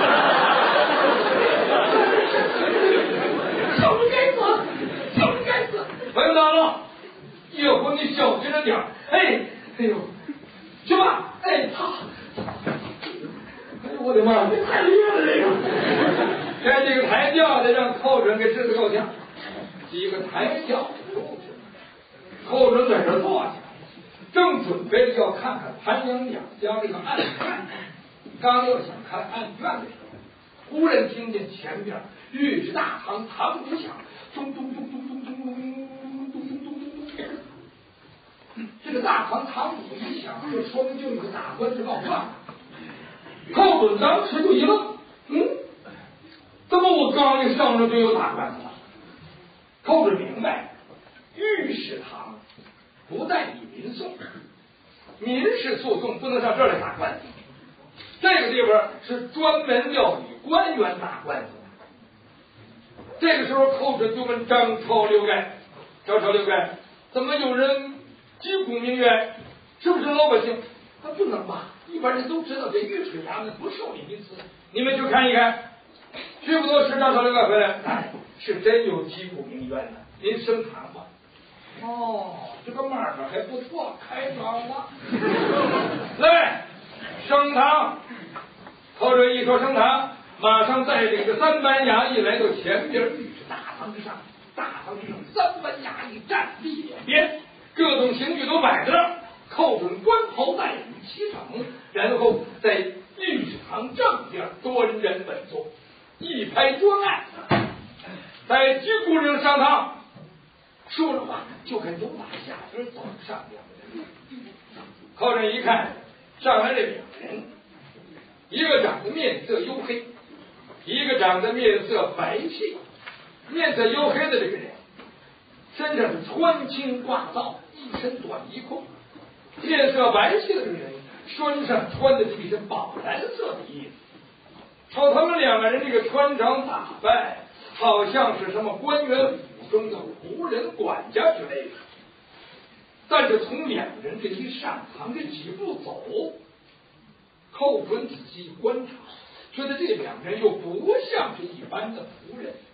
小不该死，小不该死！回不到了，以后你小心着点。哎，哎呦，去吧！哎，操！哎呦，我的妈！这太厉害了，这个！这这个抬轿得让寇准给支得够呛。几个抬轿出去，寇准在这坐下，正准备要看看潘阳两家这个案卷，刚要想看案卷的时候，忽然听见前边御史大堂堂鼓响，咚咚咚咚咚咚咚咚咚咚咚咚。这个大堂堂鼓一响，就说明就有个大官司告状。寇准当时就一愣，嗯，怎么我刚一上任就有大官司了？寇准明白，御史堂不但以民讼，民事诉讼不能上这儿来打官司，这个地方是专门要与官员打官司。这个时候，寇准就问张超、刘盖：“张超、刘盖，怎么有人击鼓鸣冤？是不是老百姓？他不能吧？一般人都知道，这御史衙门不受理民事，你们去看一看。去不多时，张超、刘盖回来，哎，是真有击鼓鸣冤呢。您升堂吧。哦，这个买卖还不错，开张了。来，升堂。寇准一说升堂。”马上带领着三班衙役来到前边御史大堂之上，大堂之上三班衙役站立两边，各种刑具都摆在那儿。寇准官袍带领齐整，然后在御史堂正边端然稳坐，一拍桌案，在击鼓声上堂，说着话就看由打下边走上两个人。寇准一看上来这两人，一个长得面色黝黑，一个长得面色白皙。面色黝黑的这个人身上是穿青挂皂，一身短衣裤；面色白皙的这个人身上穿的是一身宝蓝色的衣服。瞅他们两个人这个穿着打扮，好像是什么官员府中的仆人、管家之类的。但是从两人这一上堂这几步走，寇准仔细观察，觉得这两人又不像是一般的仆人，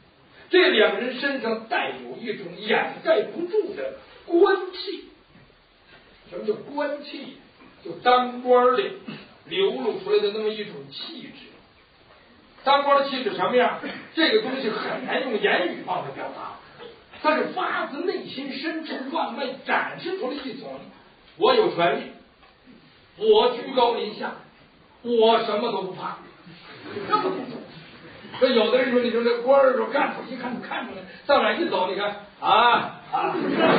这两人身上带有一种掩盖不住的官气。什么叫官气？就当官的流露出来的那么一种气质。当官的气质什么样？这个东西很难用言语方式表达，但是发自内心深处往外展示出了一种我有权利，我居高临下，我什么都不怕，这么不错。所以有的人说，你说这官儿说干部一看就看出来，到哪一走，你看啊啊，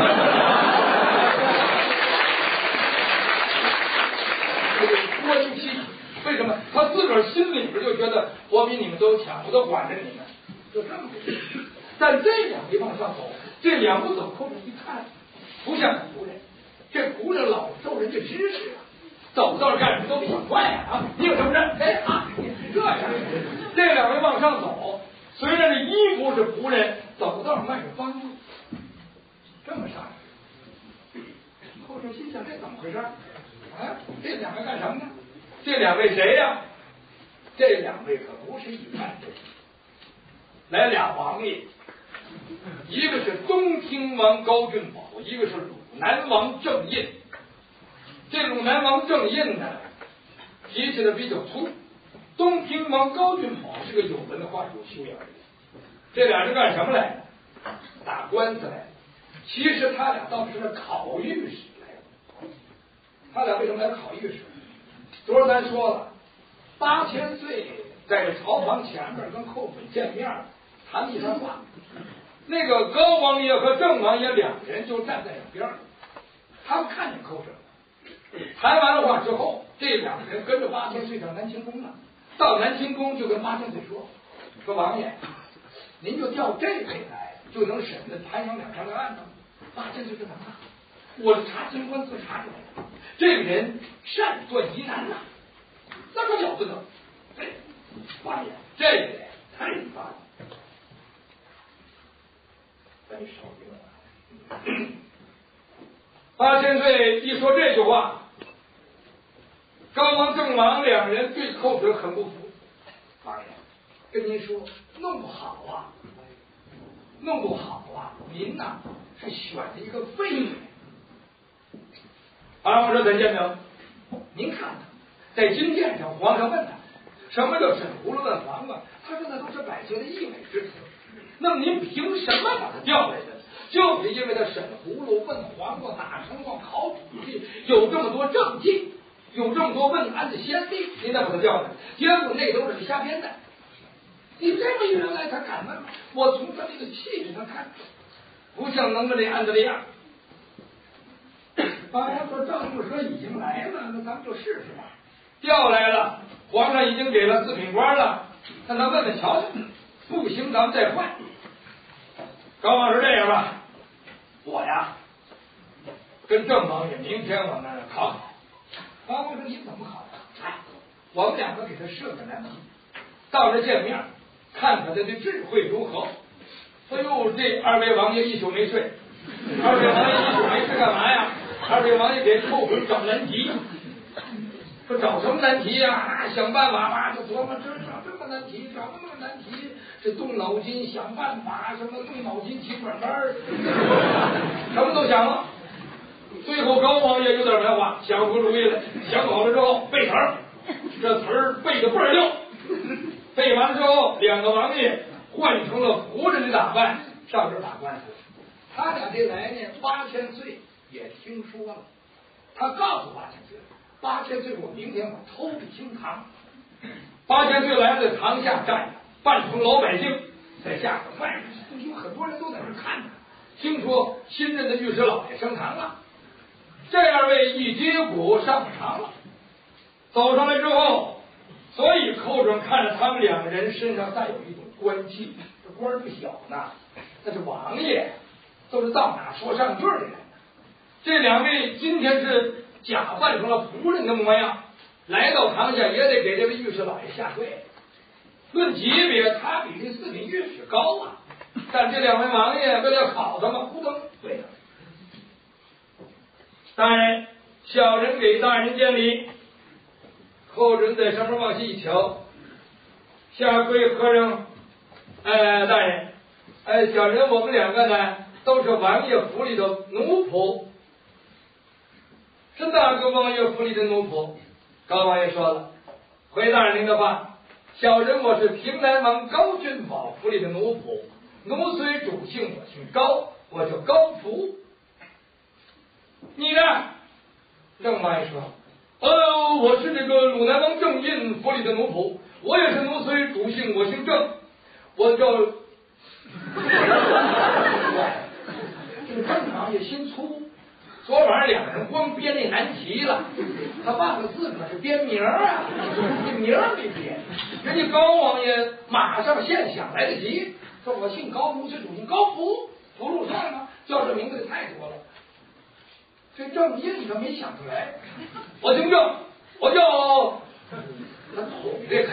这个官气。为什么？他自个儿心里边就觉得我比你们都强，我都管着你们，就这么回事。但这两位往上走，这两步走，后头一看，不像仆人，这仆人老受人家指使啊，走道干什么都比较快啊！你有什么事？哎啊，这样。这两位往上走，虽然这衣服是仆人，走道迈着方路，这么上去。后头心想这怎么回事？啊，这两位干什么呢？这两位谁呀、啊？这两位可不是一般人，来俩王爷，一个是东平王高俊宝，一个是鲁南王郑印。这鲁南王郑印呢，脾气的比较粗；东平王高俊宝是个有文化、有修养的人。这俩人干什么来的？打官司来的。其实他俩倒是来考御史来的。他俩为什么来考御史？昨儿咱说了，八千岁在这朝房前面跟寇准见面谈一番话，那个高王爷和郑王爷两人就站在两边，他们看见寇准，谈完了话之后，这两人跟着八千岁上南清宫了。到南清宫就跟八千岁说：“说王爷，您就调这位来，就能审问潘阳两上的案子。”八千岁就怎么了？我是查清官司查出来的，这个人善断疑难呐、啊，那可了不得！哎，王爷，这个人太棒了，分手了。八千岁一说这句话，高王郑王两人对寇准很不服。王爷，跟您说，弄不好啊，弄不好啊，您呐、啊、是选了一个废人。啊，我说怎见明？您看看，在金殿上，皇上问他什么叫沈葫芦问黄瓜，他说那都是百姓的溢美之词。那么您凭什么把他调来的？就是因为他沈葫芦问黄瓜，打成往考古去，有这么多政绩，有这么多问案的先例，您再把他调来，结果那都是瞎编的。你这么一人来，他敢问吗？我从他这个气质上看，不像能跟这案子的样。八阳说赵牧蛇已经来了，那咱们就试试吧。调来了，皇上已经给了四品官了，让他问问瞧瞧，不行咱们再换。高王说这样吧，我呀跟郑王爷明天我们考考。高王说你怎么考呀？哎，我们两个给他设个难题，到这见面，看看他的智慧如何。哎呦，这二位王爷一宿没睡，二位王爷一宿没睡干嘛呀？二位王爷给寇准找难题，说找什么难题呀、啊？想办法吧，就琢磨这找这么难题，找那么难题，这动脑筋想办法，什么动脑筋起转弯，什么都想了。最后高王爷有点文化，想出主意来，想好了之后背词儿，这词儿背的倍儿溜。背完了之后，两个王爷换成了仆人的打扮，上这打官司。他俩这来呢，八千岁也听说了，他告诉八千岁，八千岁，我明天我偷着清堂。八千岁来在堂下站着，扮成老百姓，在下头外面有很多人都在这看着。听说新任的御史老爷升堂了，这二位一接鼓上堂了，走上来之后，所以寇准看着他们两个人身上带有一种官气，这官不小呢，那是王爷，都是到哪说上句的人。这两位今天是假扮成了仆人的模样，来到堂下也得给这位御史老爷下跪。论级别，他比这四品御史高啊，但这两位王爷为了考他们，扑腾跪了。大人，小人给大人见礼。寇准在上面往下一瞧，下跪合掌。哎，大人， 哎，小人我们两个呢，都是王爷府里的奴仆，是哪个王爷府里的奴仆？高王爷说了，回答您的话，小人我是平南王高君宝府里的奴仆，奴虽主姓，我姓高，我叫高福。你呢？郑王爷说，呃，我是这个鲁南王郑印府里的奴仆，我也是奴虽主姓，我姓郑，我叫这个郑王爷心粗，昨晚两个人光编那难题了，他半个字可是编名啊，这名没编。人家高王爷马上现想来得及，说我姓高，奴虽主姓高福，福禄寿吗？叫这名字的太多了。这郑印他没想出来，我姓郑，我叫他捅这个，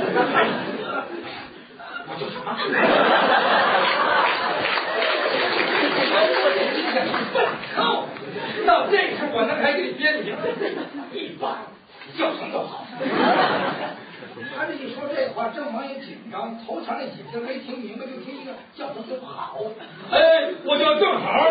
我叫什么？笨靠！到这时我能还给你编名，一般叫什么都好。他这一说这话，郑王爷紧张，头上那几声没听明白，就听一个叫他就好。哎，我叫正好。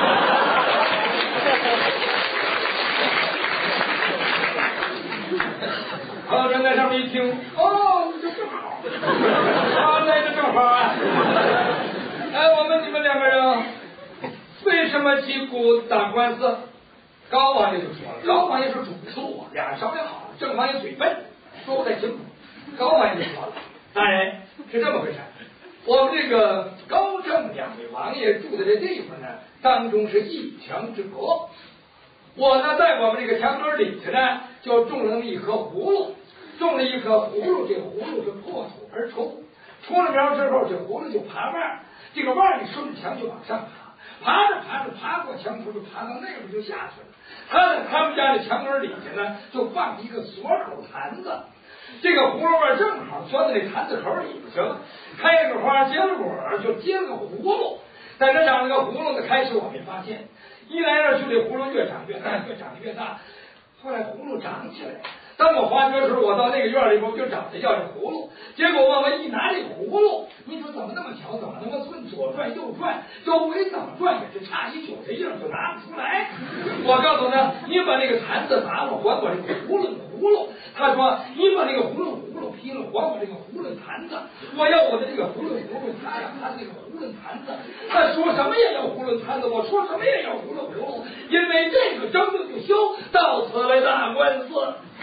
好人在上面一听，哦，这正好，啊，那就正好啊。哎，我问你们两个人，为什么击鼓打官司？高王爷就说了，高王爷是主诉啊，俩人商量好了。郑王爷嘴笨，说不太清楚。高王爷就说了，大人是这么回事，我们这个高郑两位王爷住的这地方呢，当中是一墙之隔。我呢，在我们这个墙根底下呢，就种了那么一棵葫芦，种了一棵葫芦，这葫芦是破土而出，出了苗之后，这葫芦就爬腕儿，这个腕儿你顺着墙就往上爬，爬着爬着爬过墙头，就爬到那边就下去了。他在他们家的墙根底下呢，就放一个锁口坛子，这个葫芦味正好钻在那坛子口里头，开个花结了果，就结了个葫芦。在这长了个葫芦呢，开始我没发现，一来二去这葫芦越长越大，越长越大，后来葫芦长起来。当我发觉的时候，我到那个院里边就找他要这葫芦，结果往外一拿这葫芦，你说怎么那么巧，怎么那么寸，左转右转，周围怎么转也是差一宿的印就拿不出来。我告诉他，你把那个坛子拿了，还我这个葫芦葫芦。他说，你把那个葫芦葫芦劈了，还我这个葫芦坛子。我要我的这个葫芦葫芦，他要他这个葫芦坛子。他说什么也要葫芦坛子，我说什么也要葫芦葫芦，因为这个争论不休，到此来打官司。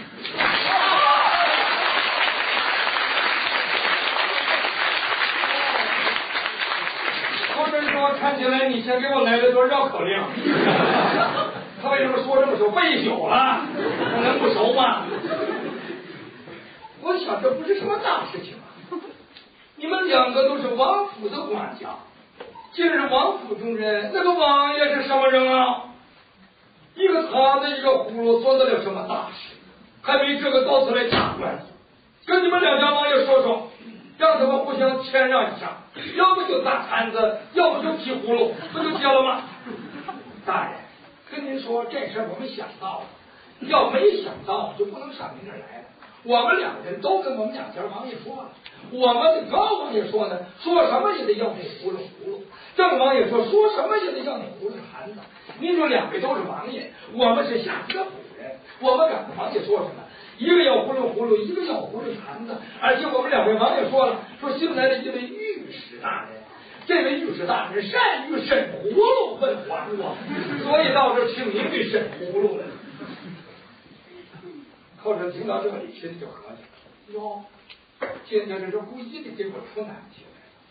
后人说，看起来你先给我来了段绕口令。他为什么说这么熟？背一宿了，他能不熟吗？我想这不是什么大事情啊！你们两个都是王府的管家，既然是王府中人，那个王爷是什么人啊？一个他的一个葫芦做得了什么大事？还没这个到此来打官司，跟你们两家王爷说说，让他们互相谦让一下，要不就打坛子，要不就劈葫芦，不就结了吗？大人，跟您说这事儿我们想到了，要没想到就不能上您这儿来了。我们两个人都跟我们两家王爷说了，我们的高王爷说呢，说什么也得要这葫芦葫芦；郑王爷说，说什么也得要那葫芦坛子。您说两位都是王爷，我们是下级的仆人，我们两个王爷说什么？一个要葫芦葫芦，一个要葫芦坛子。而且我们两位王爷说了，说新来的一位御史大人，这位御史大人善于审葫芦问皇上，所以到这请您给审葫芦了。后者听到这里，心里就合计哟，今天这是故意的给我出难题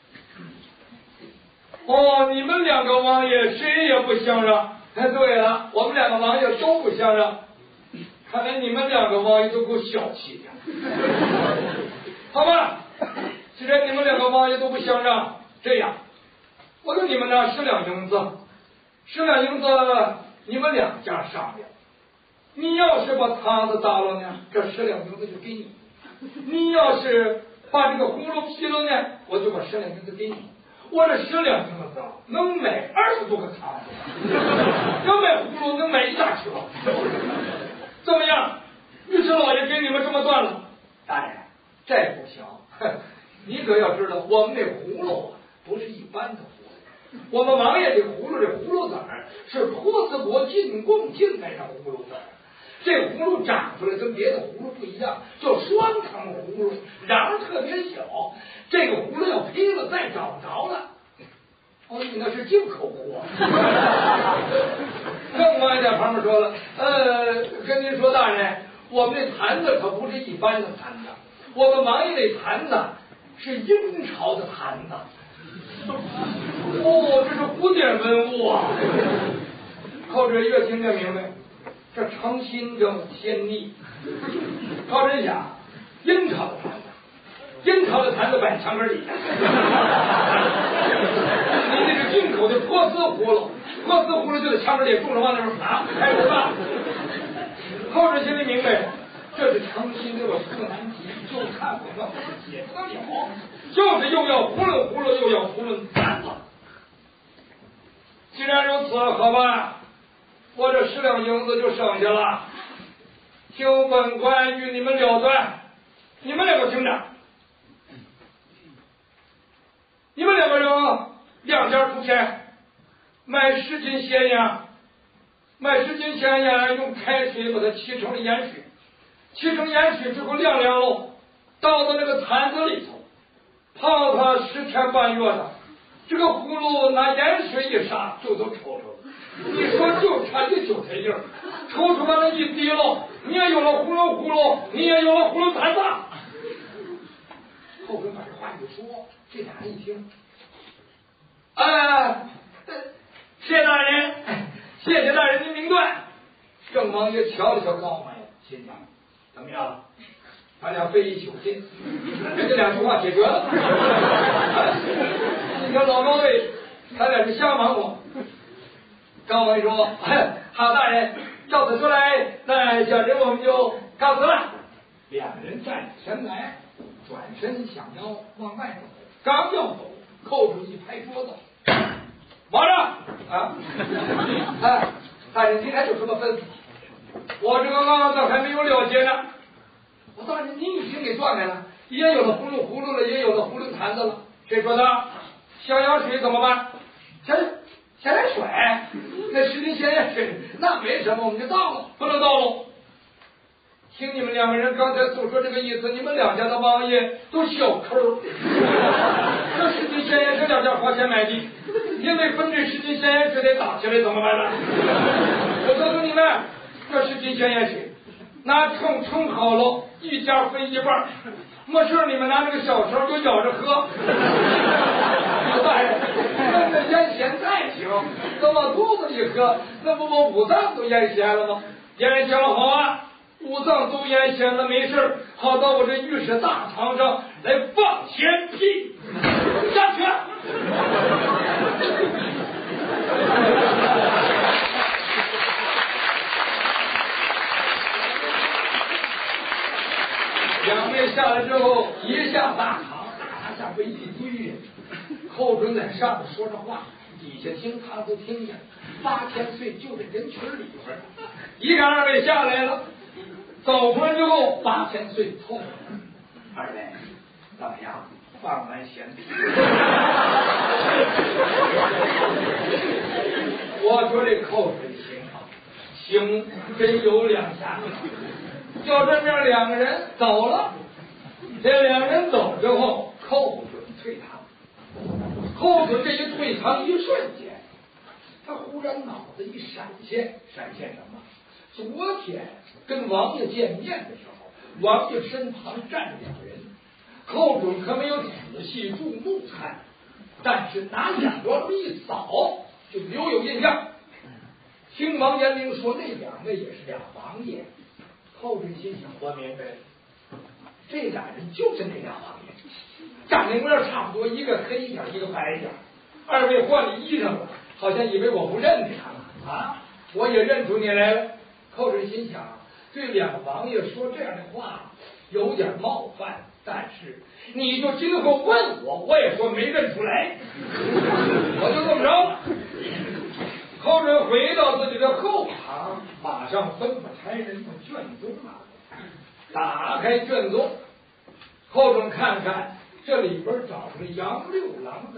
来了。哦，你们两个王爷谁也不相让。哎，对了，我们两个王爷都不相让。看来你们两个王爷都够小气的。好吧，既然你们两个王爷都不相让，这样，我给你们拿十两银子，十两银子你们两家商量。你要是把坛子打了呢，这十两银子就给你；你要是把这个葫芦劈了呢，我就把十两银子给你。我这十两银子能买二十多个坛子，要买葫芦能买一大车。怎么样？御史老爷给你们这么断了，大人，这不行。你可要知道，我们那葫芦不是一般的葫芦。我们王爷这葫芦，这葫芦籽儿是托斯国进贡进来的葫芦籽儿。这葫芦长出来跟别的葫芦不一样，叫双层葫芦，瓤特别小。这个葫芦要劈了再找不着了。哦，你那是进口货。更王爷在旁边说了，呃，跟您说大人，我们这坛子可不是一般的坛子，我们王爷这坛子是英朝的坛子。哦，这是古典文物啊！寇准越听越明白，这诚心正先逆。寇准想，英朝的坛子，英朝的坛子摆墙根底下，你那是进口的波斯葫芦，波斯葫芦就在墙根里种着往那边爬，开始吧。寇准心里明白，这是诚心给我出难题，就看我能不能解不得了。就是又要囫囵囫囵，又要囫囵坛子。既然如此，好吧，我这十两银子就剩下了，请本官与你们了断。你们两个听着，你们两个人两家出钱买十斤咸盐，买十斤咸盐，用开水把它沏成了盐水，沏成盐水之后晾凉喽，倒到那个坛子里头，泡它十天半月的，这个葫芦拿盐水一杀就都抽抽了。你说就差一韭菜叶儿，抽出把那一滴喽，你也有了葫芦葫芦，你也有了葫芦坛子。后边把这话一说，这俩人一听，啊，谢大人，谢谢大人的明断。郑王爷瞧了瞧高王爷，心想怎么样？咱俩费一宿劲，这两句话解决了。你看老高队，他俩是瞎忙活。高王爷说：“好大人，照此说来，那小人我们就告辞了。”两人站起身来，转身想要往外走，刚要走，扣住一拍桌子：“王着啊！哎，大人今天有什么吩咐？我这个案子还没有了结呢。我大人您已经给断开了，也有了葫芦葫芦了，也有了葫芦坛子了。谁说的？咸盐水怎么办？咸咸盐水，那十斤咸盐水那没什么，我们就倒了，不能倒喽。听你们两个人刚才诉说这个意思，你们两家的王爷都小抠。这十斤咸盐水两家花钱买的，因为分这十斤咸盐水得打起来，怎么办呢？我告诉你们，这十斤咸盐水拿秤称好了，一家分一半，没事你们拿那个小勺就舀着喝。大人，那个腌咸再行，都往肚子里喝，那不把五脏都腌咸了吗？腌咸了好啊，五脏都腌咸了没事，好到我这御史大堂上来放咸屁下去。两位下来之后，一下大堂，大堂下边一堆人，寇准在上面说着话，底下听堂都听见，八千岁就在人群里边。一看二位下来了，走出来之后，八千岁凑过来，二位怎么样？放完咸屁？我说这寇准行啊，行，真有两下子。就这面两个人走了，这两人走之后，寇准退堂。寇准这一退堂，一瞬间，他忽然脑子一闪现，闪现什么？昨天跟王爷见面的时候，王爷身旁站着两人，寇准可没有仔细注目看，但是拿眼光一扫，就留有印象。听王延龄说，那两位也是俩王爷。寇准心想，我明白了，这俩人就是那俩王爷，长得模样差不多，一个黑一点，一个白一点。二位换了衣裳了，好像以为我不认得他了啊！我也认出你来了。寇准心想，对两个王爷说这样的话有点冒犯，但是你就今后问我，我也说没认出来，我就这么着。寇准回到自己的后堂，马上吩咐差人把卷宗拿来，打开卷宗，寇准看看，这里边找出了杨六郎的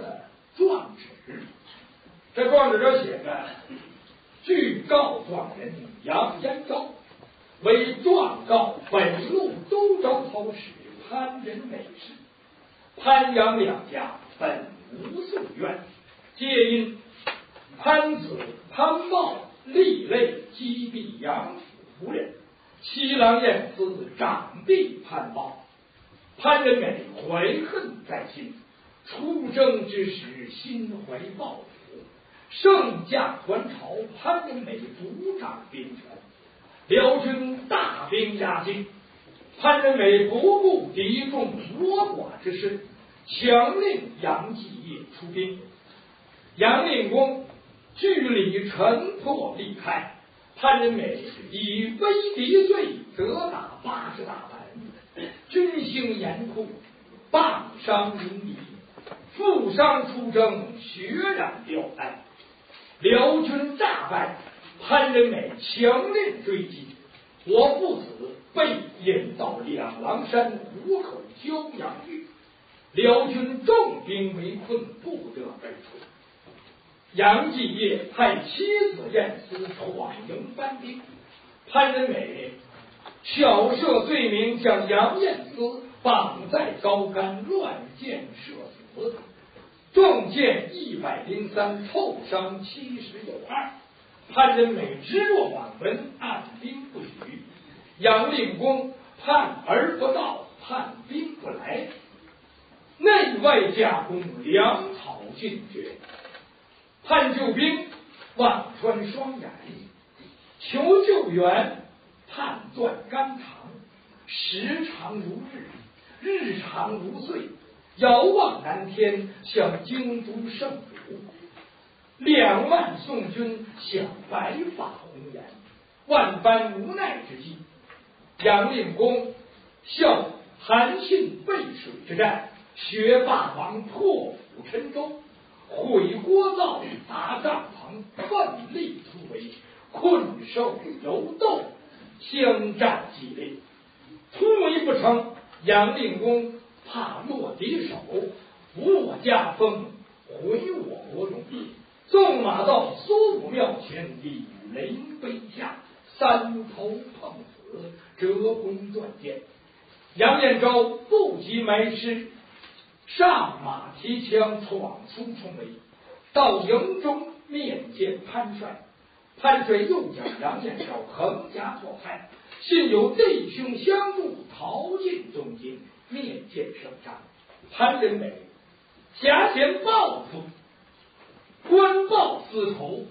状纸。这状纸上写着：据告状人杨延昭为状告北路东州头使潘仁美事，潘杨两家本无诉冤，皆因潘子潘茂立类击毙杨府夫人，七郎燕子长弟潘茂。潘仁美怀恨在心，出征之时心怀报复，圣驾还朝，潘仁美主掌兵权，辽军大兵压境，潘仁美不顾敌众我寡之势，强令杨继业出兵。杨令公据理城破离开，潘仁美以威敌罪责打八十大板，军兴严酷，谤伤民敌，负伤出征，血染吊带。辽军诈败，潘仁美强令追击，我父子被引到两狼山虎口焦阳峪，辽军重兵围困，不得北出。杨继业派妻子燕思闯营班兵，潘仁美巧设罪名，将杨燕思绑在高杆，乱箭射死，中箭一百零三，受伤七十有二。潘仁美知若罔闻，按兵不许。杨令公盼而不到，盼兵不来，内外夹攻，粮草尽绝。盼救兵望穿双眼，求救援盼断肝肠，时长如日，日长如岁，遥望南天，向京都圣主。两万宋军想白发红颜，万般无奈之际，杨令公效韩信背水之战，学霸王破釜沉舟，毁锅灶，砸帐篷，奋力突围，困兽犹斗，相战激烈。突围不成，杨令公怕落敌手，握家风，回我国中，纵马到苏武庙前，以雷飞下，三头碰死，折弓断剑。杨延昭不及埋尸，上马提枪闯出重围，到营中面见潘帅。潘帅又将杨延昭横加迫害，幸有弟兄相助，逃进东京，面见圣上。潘仁美挟嫌报复，官报私仇，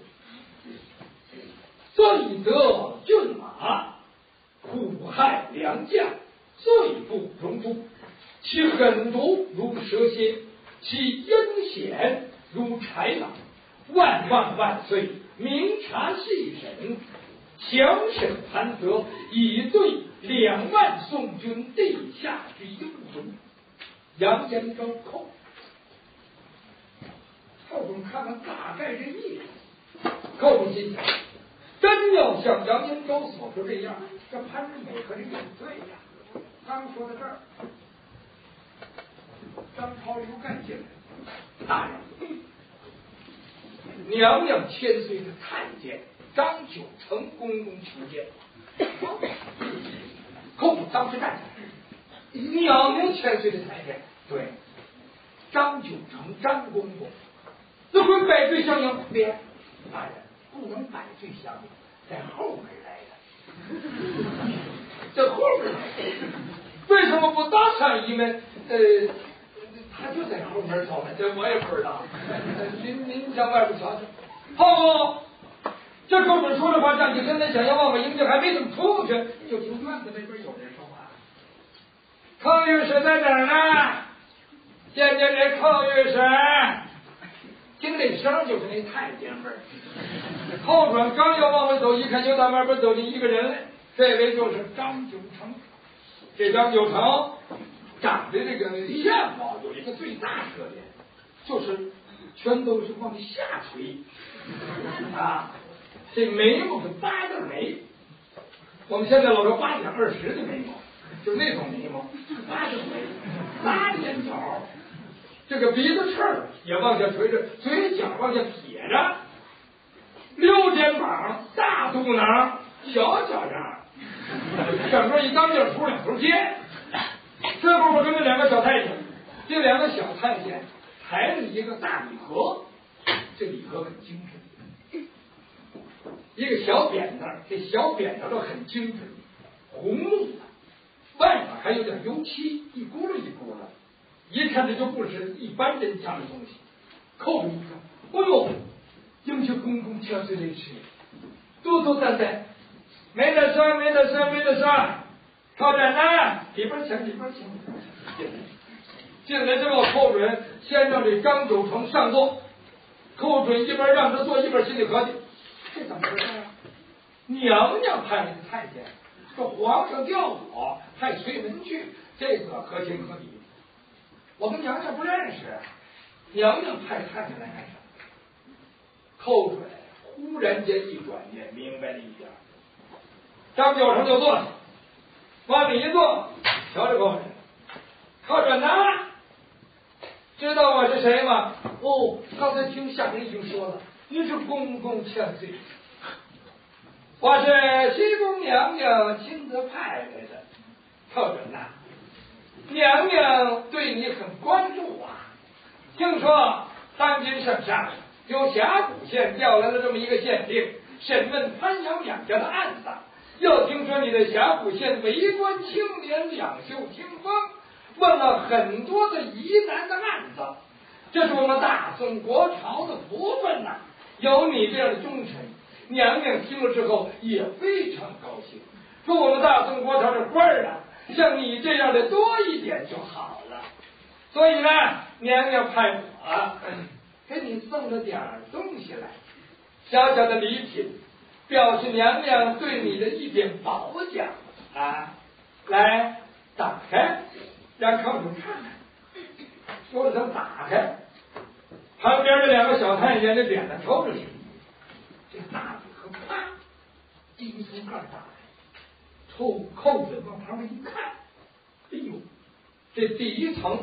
罪得骏马，苦害良将，罪不容诛。其狠毒如蛇蝎，其阴险如豺狼。万万万岁！明察细审，强审弹劾，以对两万宋军地下之英雄。杨延昭扣，寇总看看大概这意思。寇总心想，真要像杨延昭所说这样，这潘仁美可是有罪呀。刚说到这儿，张超、刘干进来，大人，娘娘千岁的太监张九成公公求见。寇总当时站起来，娘娘千岁的太监，对，张九成张公公，那会百岁相迎？别，大人不能百岁相迎，在后面来的，在后面来的，为什么不搭上一门？呃。他就在后门走了，这我也不知道。您您向外边瞧瞧。好，这寇准说的话，张继生那想要往我迎接，还没怎么出去，就听院子那边有人说话。寇御史在哪儿呢？见见这寇御史。听这声就是那太监味儿。寇准刚要往回走，一看就到外边走进一个人来，这位就是张九成。这张九成长的这个相貌有一个最大特点，就是全都是往下垂啊，这眉毛是八字眉，我们现在老说八点二十的眉毛，就是那种眉毛，八字眉，大眼角， 这个鼻子翅也往下垂着，嘴角往下撇着，溜肩膀，大肚囊，小脚丫，整个一当劲出两头尖。这会儿我跟这两个小太监，这两个小太监抬着一个大礼盒，这礼盒很精致，一个小扁担，这小扁担都很精致，红木的，外面还有点油漆，一咕噜一咕噜的，一看这就不是一般人家的东西。扣着一看，哎呦，英雄公公千岁来迟，多多担待，没得说，没得说，没得说。靠枕呢，里边请，里边请。进来之后，寇准先让这张九成上座。寇准一边让他坐，一边心里合计：这怎么回事啊？娘娘派来的太监，这皇上调我派随文去，这个合情合理。我跟娘娘不认识，娘娘派太监来干什么？寇准忽然间一转念，明白了一点。张九成就坐下。往里一坐，瞧着寇准，寇准呐，知道我是谁吗？哦，刚才听下人已经说了，您是公公千岁，我是西宫娘娘亲自派来的。寇准呐，娘娘对你很关注啊，听说当今圣上由峡谷县调来了这么一个县令，审问潘阳两家的案子。又听说你的峡谷县为官青年，两袖清风，问了很多的疑难的案子，这是我们大宋国朝的福分呐、啊！有你这样的忠臣，娘娘听了之后也非常高兴，说我们大宋国朝的官儿啊，像你这样的多一点就好了。所以呢，娘娘派我、嗯、给你送了点东西来，小小的礼品。表示娘娘对你的一点褒奖啊！来，打开，让寇准看看。说了声打开，旁边这两个小太监这脸上抽着去，这大礼盒啪，金属盖打开，抽寇准往旁边一看，哎呦，这第一层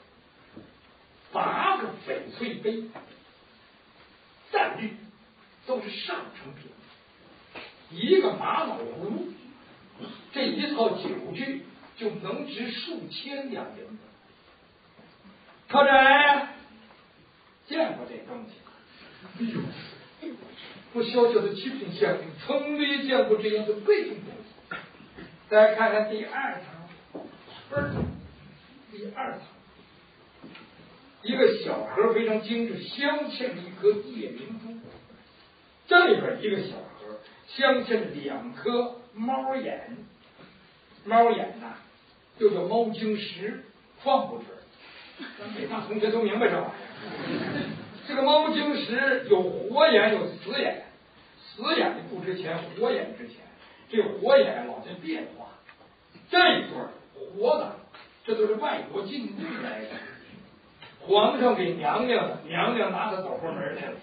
八个翡翠杯，淡绿，都是上乘品。一个玛瑙壶，这一套酒具就能值数千两银子。寇准见过这东西，哎呦，我小小的七品县令从没见过这样的贵重东西。再看看第二层，二层，第二层，一个小盒非常精致，镶嵌着一颗夜明珠，这里边一个小盒。镶嵌两颗猫眼，猫眼呐、啊，又叫猫晶石，放不准。咱北大同学都明白这玩意儿。这个猫晶石有活眼，有死眼。死眼的不值钱，活眼值钱。这活眼老在变化。这一对活的，这都是外国进贡来的。皇上给娘娘的，娘娘拿它走后门来了。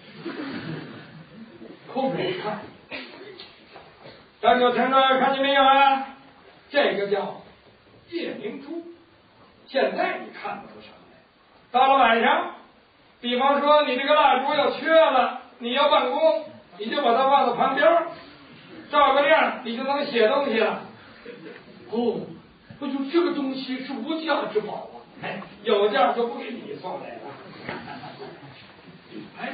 寇准一看。张九成说：“看见没有啊？这个叫夜明珠。现在你看不出什么来。到了晚上，比方说你这个蜡烛要缺了，你要办公，你就把它放到旁边，照个亮，你就能写东西了。哦，我就这个东西是无价之宝啊！哎，有价就不给你送来了。哎，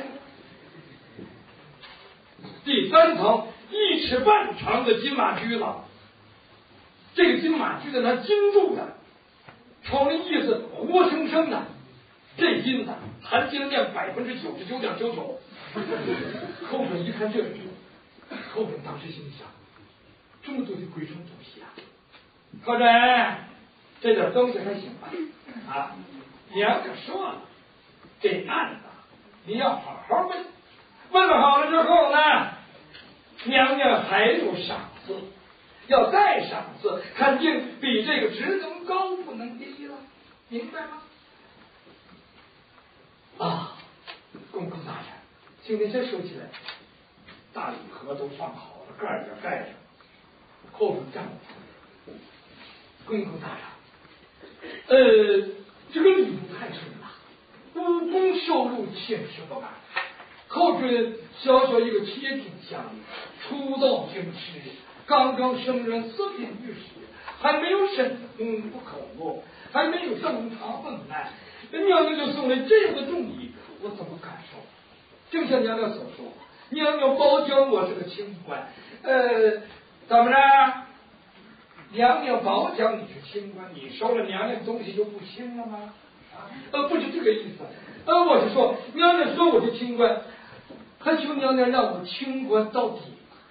第三层。”一尺半长的金马驹子，这个金马驹子拿金铸的，瞅那意思活生生的，这金子含金量百分之九十九点九九。寇准一看这个，寇准当时心里想：这么多的贵重东西啊！寇准，这点东西还行吧？啊，娘可说了，这案子你要好好问，问好了之后呢？娘娘还有赏赐，要再赏赐，肯定比这个职能高不能低了，明白吗？啊，公公大人，请您先收起来，大礼盒都放好了，盖儿也盖上，后面站着。公公大人，呃，这个礼物太重了， 武功受禄，寝食不干。寇准小小一个七品乡里，初到京师，刚刚升任四品御史，还没有身功不可没，还没有登堂问来，娘娘就送来这样的重礼，我怎么感受？正像娘娘所说，娘娘褒奖我是个清官，呃，怎么着？娘娘褒奖你是清官，你收了娘娘东西就不清了吗？啊，呃，不是这个意思，呃，我是说，娘娘说我是清官，还求娘娘让我清官到底。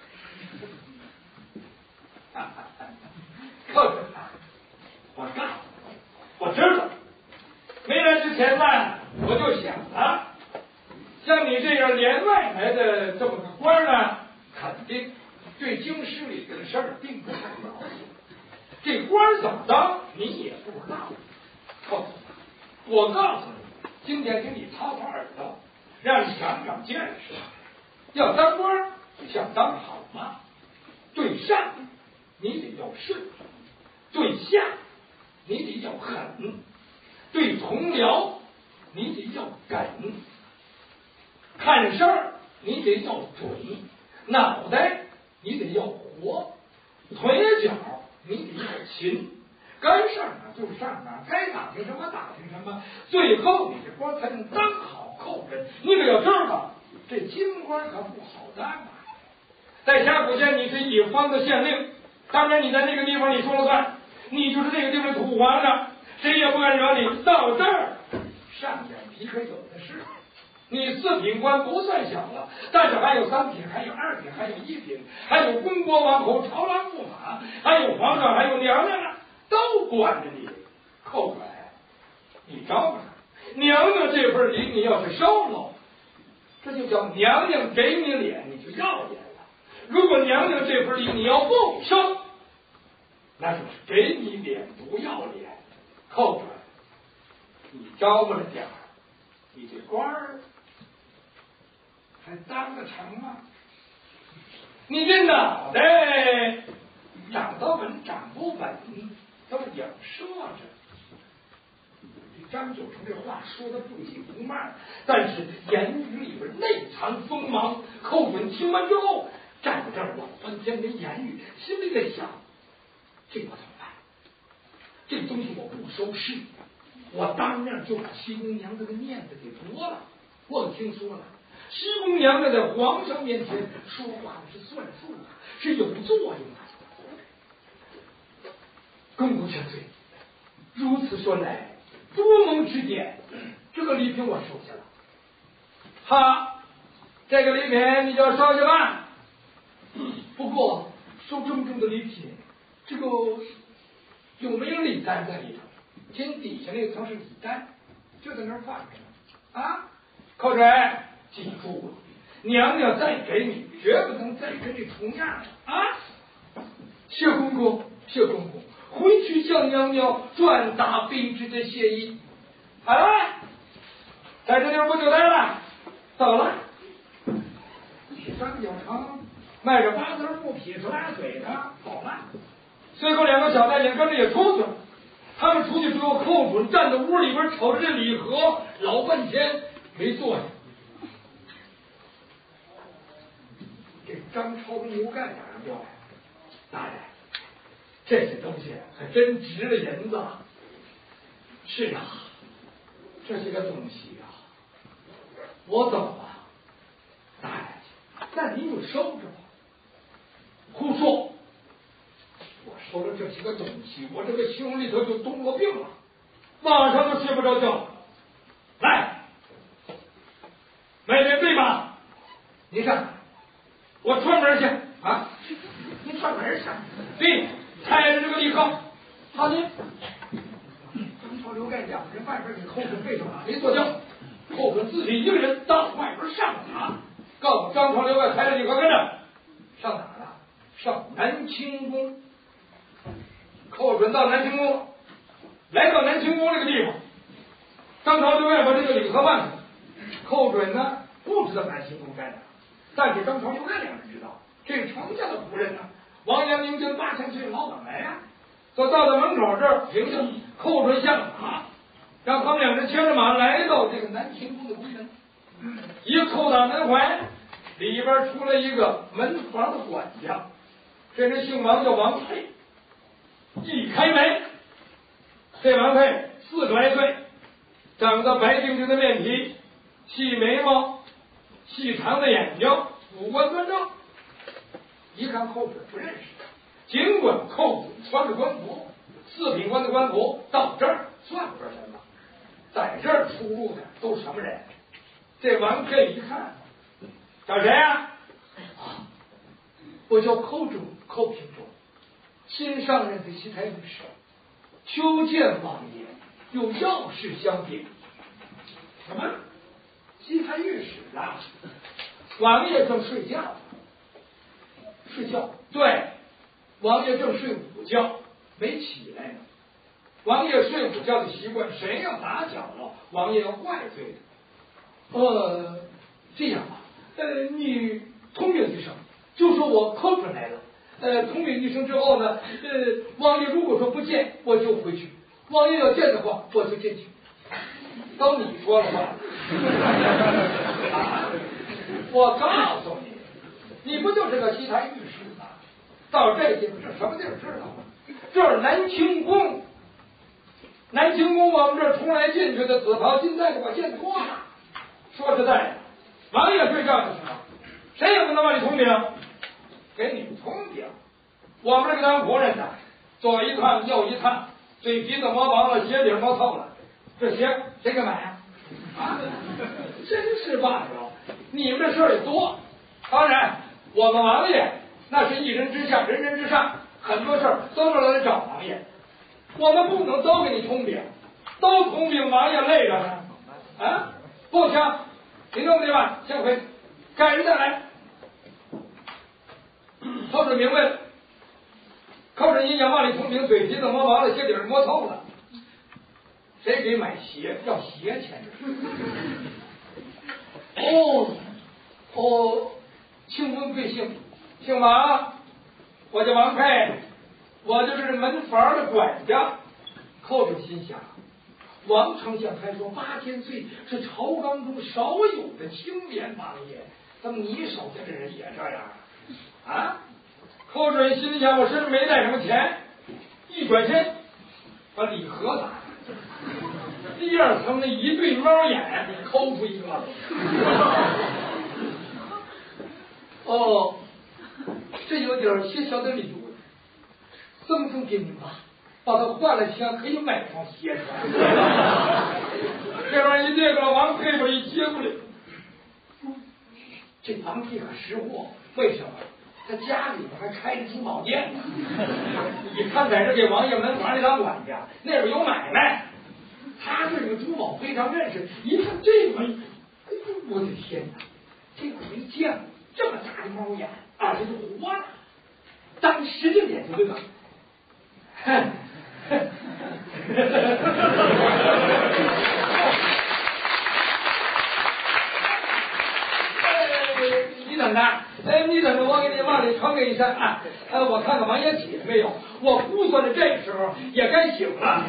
靠着他，我告诉你，我知道，没来之前呢，我就想了，像你这样连外来的这么个官呢，肯定对京师里的事儿并不太了解。这官怎么当，你也不知道。告诉你，我告诉你，今天给你掏掏耳朵，让你长长见识。要当官，想当好吗？对上你得要顺，对下你得要狠，对同僚你得要梗，看事儿你得要准，脑袋你得要活，腿脚你得要勤，该上哪就上哪，该打听什么打听什么，最后你这官才能当好寇人。你可要知道，这京官可不好当啊！在峡谷县，你是一方的县令，当然你在那个地方你说了算，你就是这个地方的土皇上，谁也不敢惹你。到这儿，上眼皮可有的是。你四品官不算小了，但是还有三品，还有二品，还有一品，还有公国王侯、朝郎驸马，还有皇上，还有娘娘啊，都管着你。寇准，你招吧，娘娘这份礼你要是收了，这就叫娘娘给你脸，你就要脸了。如果娘娘这份礼你要不收，那就是给你脸不要脸。寇准，你招吧了点儿，你这官儿还当得成吗？你这脑袋长得稳长不稳，都影射着。张九成这话说的不紧不慢，但是言语里边内藏锋芒。寇准听完之后，站在这儿老半天没言语，心里在想：这我怎么办？这东西我不收拾，我当面就把西宫娘娘的面子给夺了。我可听说了，西宫娘娘在皇上面前说话是算数的，是有作用的。公公千岁，如此说来，多蒙指点，这个礼品我收下了。好，这个礼品你就收下吧。不过收这么重的礼品，这个有没有礼单在里头？听底下那层是礼单，就在那儿放着呢。啊，寇准，记住了，娘娘再给你，绝不能再跟你重样了啊！谢公公，谢公公，回去向娘娘转达卑职的谢意。好了，在这地儿不久待了，走了。张九成迈着八字不撇出拉嘴的走了，随后两个小太监跟着也出去了。他们出去之后，寇准站在屋里边瞅着这礼盒，老半天没坐下。这张超跟刘干打上过来，大人，这些东西还真值了银子。是啊，这些个东西啊，我走了，大人，那你就收着吧。胡说！我收了这些个东西，我这个心里头就动过病了，晚上都睡不着觉。来，妹妹对吧？你看，我串门去啊！你串门去？对，开着这个礼盒。好的。张超、刘盖两人外边给寇准备上了，没坐轿。寇准自己一个人到外边上马，告诉张超、刘盖开着礼盒跟着上哪儿了？上南清宫。寇准到南清宫，来到南清宫这个地方，张超、刘盖把这个礼盒办上。寇准呢不知道南清宫在哪，但是张超、刘盖两人知道，这是程家的仆人呢。王阳明跟八千岁老板来呀，就到了门口这儿，停下，寇准下马， 让他们两人牵着马来到这个南清宫的宫门，一叩打门环，里边出来一个门房的管家，这人姓王，叫王佩。一开门，这王佩四十来岁，长得白净净的面皮，细眉毛，细长的眼睛，五官端正。一看寇准不认识，尽管寇准穿着官服，四品官的官服，到这儿算不着什么，在这儿出入的都什么人？这王佩一看，找谁呀、啊？我叫寇准，寇平仲，新上任的西台御史，求见王爷，有要事相禀。什么？西台御史啊？王爷正睡觉。睡觉，对，王爷正睡午觉，没起来呢。王爷睡午觉的习惯，谁要打搅了，王爷要怪罪的。呃，这样吧，呃，你通禀一声，就说我寇准来了。呃，通禀一声之后呢，呃，王爷如果说不见，我就回去；王爷要见的话，我就进去。都你说了吧？我告诉你。你不就是个西台御史吗？到这地方是什么地儿知道吗？这是南清宫。南清宫我们这儿从来进去的紫袍金带就把线挂了。说实在的，王爷睡觉的时候，谁也不能往里通禀，给你们通禀。我们这个当仆人的，左一趟右一趟，嘴皮子磨薄了，鞋底磨透了，这鞋谁给买呀、啊？啊，真是罢了，你们这事儿也多。当然。我们王爷那是一人之下，人人之上，很多事儿都是来找王爷，我们不能都给你通禀，都通禀王爷累着呢。啊，不行，你弄不对吧？下回改日再来。寇准明白了，寇准一想往里通禀，嘴皮子磨薄了，鞋底磨透了，谁给买鞋？要鞋钱？哦哦。清官贵姓，姓王，我叫王佩，我就是门房的管家。寇准心想，王丞相还说八千岁是朝纲中少有的清廉王爷，怎么你手下这人也这样啊？寇准心里想，我身上没带什么钱，一转身把礼盒打开，第二层那一对猫眼抠出一个哦，这有点小小的礼物，赠送给你吧，把它换了钱可以买双鞋穿。这玩意一这个王佩把一接过来，这王佩可识货，为什么？他家里边还开着珠宝店呢。你看在这给王爷门房里当管家，那边有买卖，他对这个珠宝非常认识。一看这个，哎呦，我的天哪，这个没见过。这么大的猫眼，而且是活的，当时这脸就乐了。哼，你等着，哎，你等着，我给你往里传给一声啊。呃，我看看王爷起来没有，我估算着这时候也该醒了。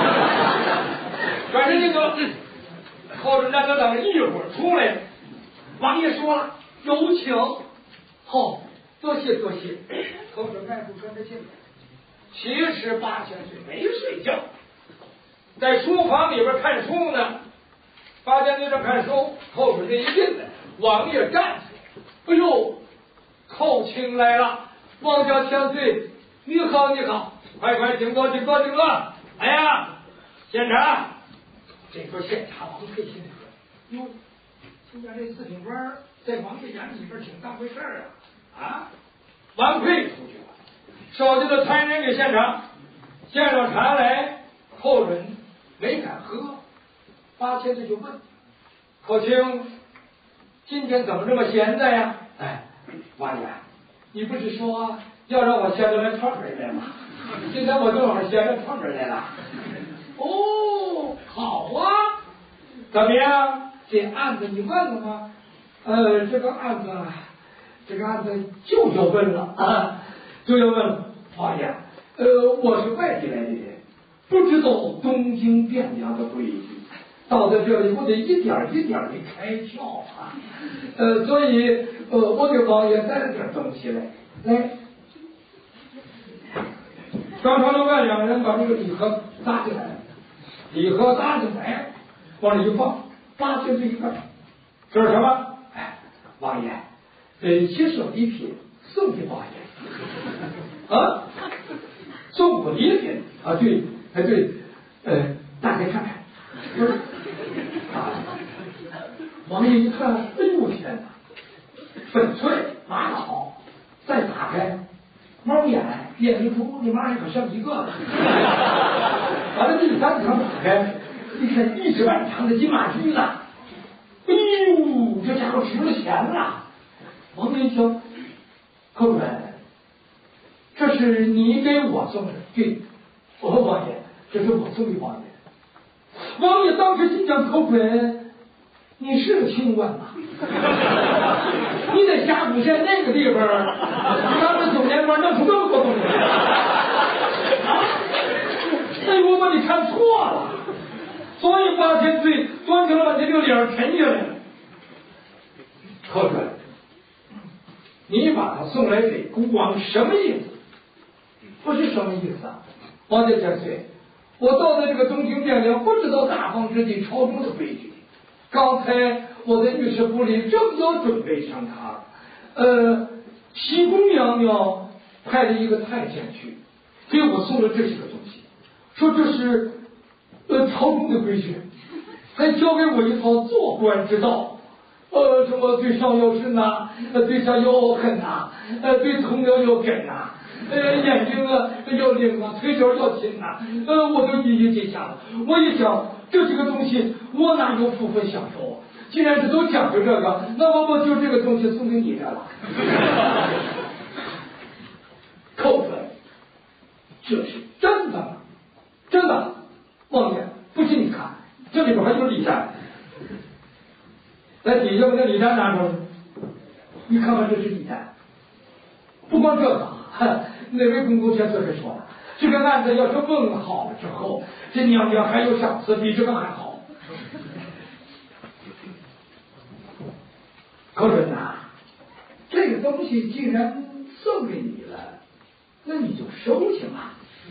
转身就走，后头让他等一会儿出来了。王爷说了。有请，好、哦，多谢多谢。寇准迈步穿着进来，七十八千岁没睡觉，在书房里边看书呢。八千岁正看书，寇准这一进来，王爷站起来，哎呦，寇卿来了，王家千岁，你好你好，快快请坐请坐请坐。哎呀，县察，这个县察王佩心里说，哟，现在这四品官。在王爷眼里边挺当回事儿啊！啊，王佩出去了，手下的差人给县长献上茶来，寇准没敢喝。八千岁就问寇卿，今天怎么这么闲的呀？哎，王爷，你不是说要让我闲着来串门来吗？今天我正好闲着串门来了。哦，好啊，怎么样？这案子你问了吗？呃，这个案子，这个案子就要问了啊，就要问了，王爷，呃，我是外地来的人， 不知道东京汴梁的规矩，到了这里我得一点一点的开窍啊。呃，所以呃，我给王爷带了点东西来，来。张超刘干两个人把这个礼盒搭进来，礼盒搭进来，往里一放，八千这一个，这是什么？哎，王爷，呃，其实礼品送给王爷，啊，送我礼品啊，对，哎对，呃，打开看看，不是，啊，王爷一看，哎呦天哪，翡翠、玛瑙，再打开。猫眼、夜明珠，你妈呀，可剩一个了。完了，第三层打开，一看一十万长的金马驹呢。哎呦，这家伙值了钱了。王爷一听，客主人，这是你给我送的，对，我和王爷，这是我送给王爷。王爷当时心想，客主人，你是个清官吗？你在峡谷县那个地方，咱们九年官弄出这么多东西来，啊！哎，我把你看错了，所以八千岁端成了把你这个脸沉下来了。客官，你把他送来给孤王什么意思？不是什么意思啊！王家千岁，我到了这个东京汴梁，不知道大方之地朝中的规矩。刚才我在御史府里正要准备上堂，呃，西宫娘娘派了一个太监去，给我送了这些个东西，说这是呃朝中的规矩，还教给我一套做官之道，呃，什么对上要深呐，呃，对下要狠呐，呃，对头要要梗呐。呃，眼睛啊要灵啊，腿脚要勤呐，呃，我都一一记下了。我一想，这几个东西我哪有福分享受啊？既然是都讲究这个，那么我就这个东西送给你这了。扣分，这是真的吗？真的，王爷，不信你看，这里边还有礼单。在底下把这礼单拿出来，你看看这是礼单。不光这个。那位公公先生说了，这个案子要是问好了之后，这娘娘还有赏赐，比这个还好。客人呐，这个东西既然送给你了，那你就收去吧。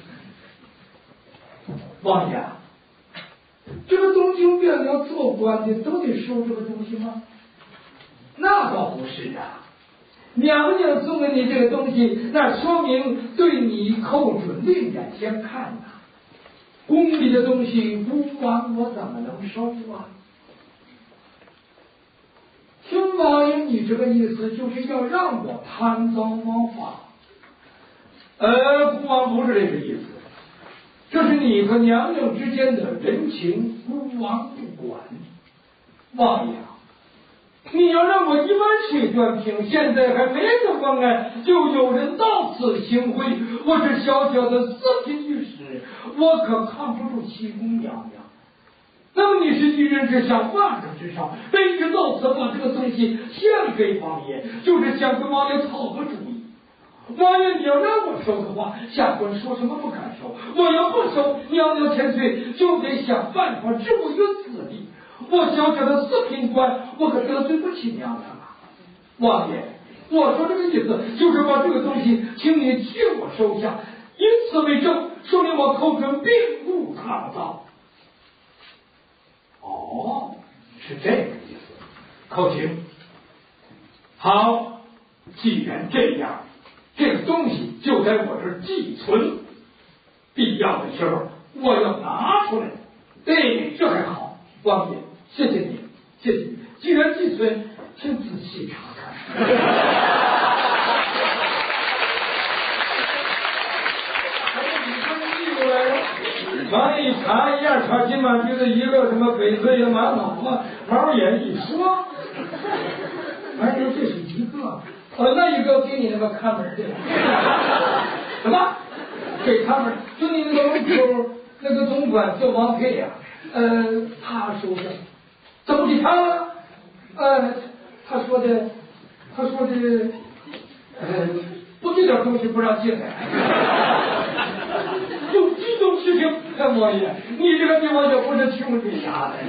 王爷，这个东京汴梁做官的都得收这个东西吗？那倒不是啊。娘娘送给你这个东西，那说明对你寇准另眼相看呐、啊。宫里的东西不管我怎么能收啊？听王爷你这个意思，就是要让我贪赃枉法。呃，孤王不是这个意思，这是你和娘娘之间的人情，孤王不管。王爷。你要让我一碗水端平，现在还没有关案，就有人到此行贿，我是小小的四品御史，我可扛不住西宫娘娘。那么你是一人之下，万人之上，卑职到此把这个东西献给王爷，就是想跟王爷讨个主意。王爷，你要让我收的话，下官说什么不敢收；我要不收，娘娘千岁就得想办法置我于死地。我小小的四品官，我可得罪不起娘娘啊！王爷，我说这个意思就是把这个东西，请你替我收下，以此为证，说明我寇准并无抗造。哦，是这个意思，寇卿。好，既然这样，这个东西就在我这儿寄存，必要的时候我要拿出来。哎，这还好，王爷。谢谢你，谢谢你。既然寄存，请仔细查看。王爷一查一样，查金马驹的一个什么翡翠呀、玛瑙啊，毛眼一说，反正这是一个，呃，那一个给你那个看门的，什么？给看门？就你那个门口那个总管叫王佩呀、啊，呃，他收的。怎么给他了？呃，他说的，他说的，呃，不这点东西不让进来，有这种事情， 王爷，你这个地方就不是穷追杀的。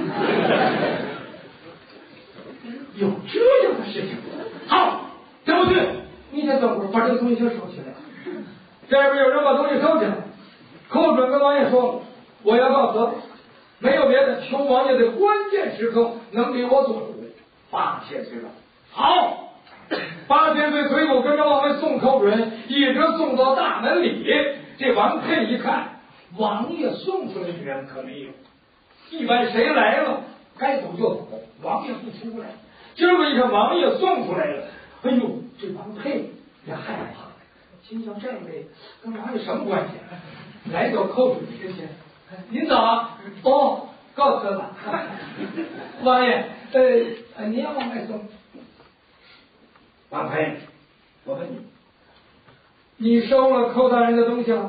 有这样的事情？好，对不对？你先等会儿，把这个东西先收起来。这边有人把东西收起来。寇准跟王爷说：“我要告辞，没有别的，求王爷的关键时刻能给我做主。八千岁了。”好，八千岁随后跟着往外送寇准，一直送到大门里。这王佩一看，王爷送出来的人可没有。一般谁来了，该走就走，王爷不出来。今儿个一看王爷送出来了，哎呦，这王佩也害怕了，心想这位跟王爷什么关系？来到寇准之前，您早啊！哦，告辞了。王爷，呃，您要往外送。王佩，我问你，你收了寇大人的东西了？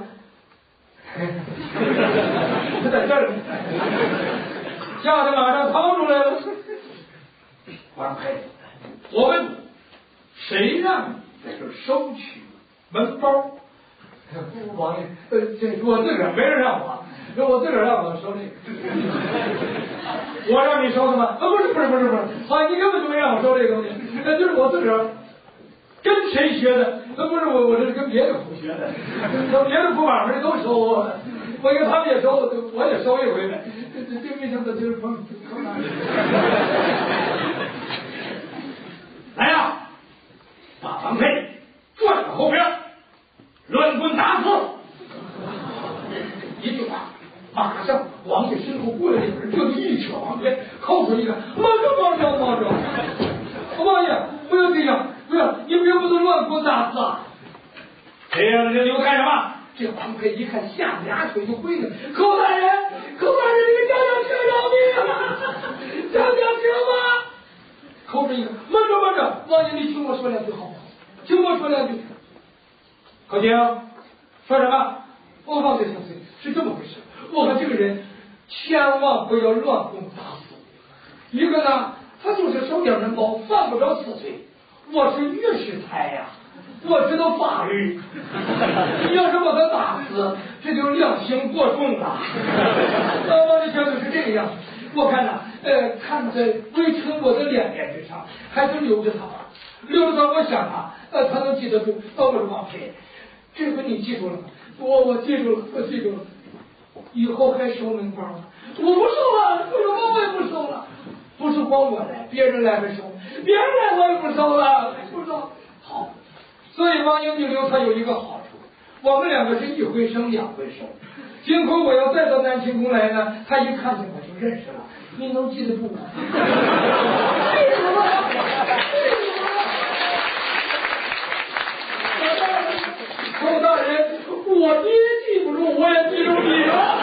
他在这儿呢，吓得马上掏出来了。王佩，我问你，谁让你在这收取门包？王爷，呃，这我自个儿，没人让我，我自个儿让我收这个。我让你收的吗？啊，不是，不是，不是，不是，啊，你根本就没让我收这个东西，那就是我自个儿。跟谁学的？那不是我，我这是跟别的府学的，跟别的府网上都收，我跟他们也收，我也收一回来。这这这没想到就是碰碰哪里？来呀，把王佩转到后边，乱棍打死！一句话，马上王爷身后过来两人，就一扯王佩，扣出一个，慢着，慢着，慢着！王爷，不要这样。不要，你们不能乱棍打死啊！这样的人留干什么？这王佩一看，吓得俩腿就跪了。寇大人，寇大人，你们将将车饶命啊！将将车吧！寇准一看，慢着慢着，王爷，你听我说两句好不好？听我说两句。寇卿，说什么？我王爷相随是这么回事。我和这个人千万不要乱棍打死。一个呢，他就是收点门包，犯不着死罪。我是御史台呀、啊，我知道法律。你要是把他打死，这就量刑过重了。呃，王爷相对是这个样子。我看呐，呃，看在微臣我的脸面之上，还是留着他吧。留着他，我想啊，呃，他能记得住。呃，我说王佩，这回你记住了吗？我我记住了，我记住了。以后还收门包吗？我不收了，不收了，我也不收了。不是光我来，别人来还收，别人来我也不收了，不收。好，所以王英玉留他有一个好处，我们两个是一回生两回熟。今后我要再到南清宫来呢，他一看见我就认识了。你能记得住吗？记住了，寇大人，我爹记不住，我也记住你了。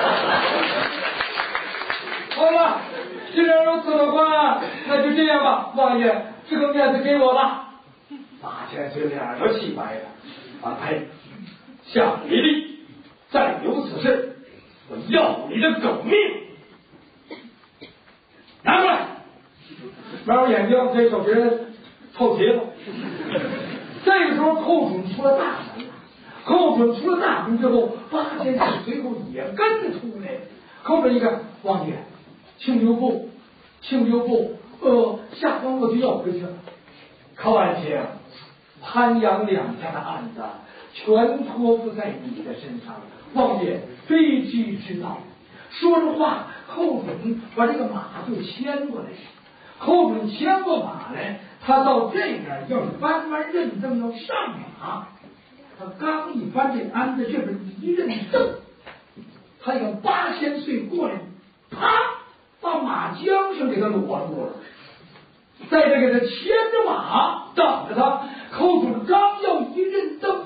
好了。既然如此的话，那就这样吧，王爷，这个面子给我吧。八千岁脸都气白了。王佩，下一令，再有此事，我要你的狗命！拿出来！瞄眼睛，这手指凑齐了。这个时候，寇准出了大门。寇准出了大门之后，八千岁随后也跟着出来。寇准一看，王爷。请留步，请留步，呃，下官我就要回去了。寇爱卿，潘阳两家的案子全托付在你的身上，王爷非机之道。说着话，寇准把这个马就牵过来。寇准牵过马来，他到这边要是弯弯认凳要上马，他刚一翻这鞍子，这边一认凳，他有八千岁过来，啪！把马缰绳给他裸住了，在这给他牵着马等着他。寇准刚要一认凳，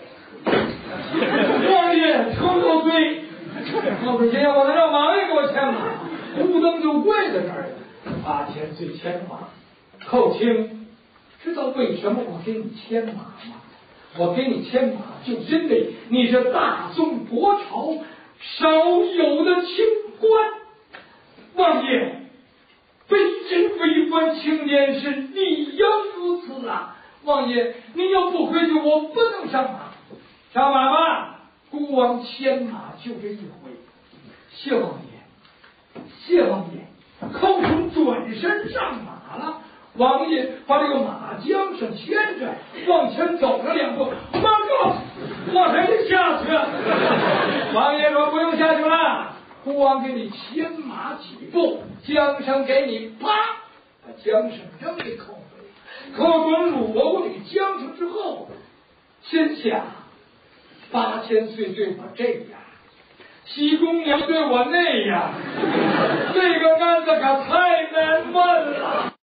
王爷求求罪！寇准先要我能让王爷给我牵马，忽灯就跪在这儿了。八千岁牵马，寇卿知道为什么我给你牵马吗？我给你牵马，就因为你是大宋国朝少有的清官。王爷，卑职为官青年是理应如此啊！王爷，您要不回去，我不能上马。上马吧，孤王牵马就这一回。 谢王爷，谢王爷，寇兄转身上马了。王爷把这个马缰绳牵着，往前走了两步，王哥，我陪你下去。王爷说不用下去了，孤王给你牵马几步，缰绳给你，啪，把缰绳扔给寇飞。寇准掳过这个缰绳之后，心想：八千岁对我这样，西宫娘对我那样，这个案子可太难办了。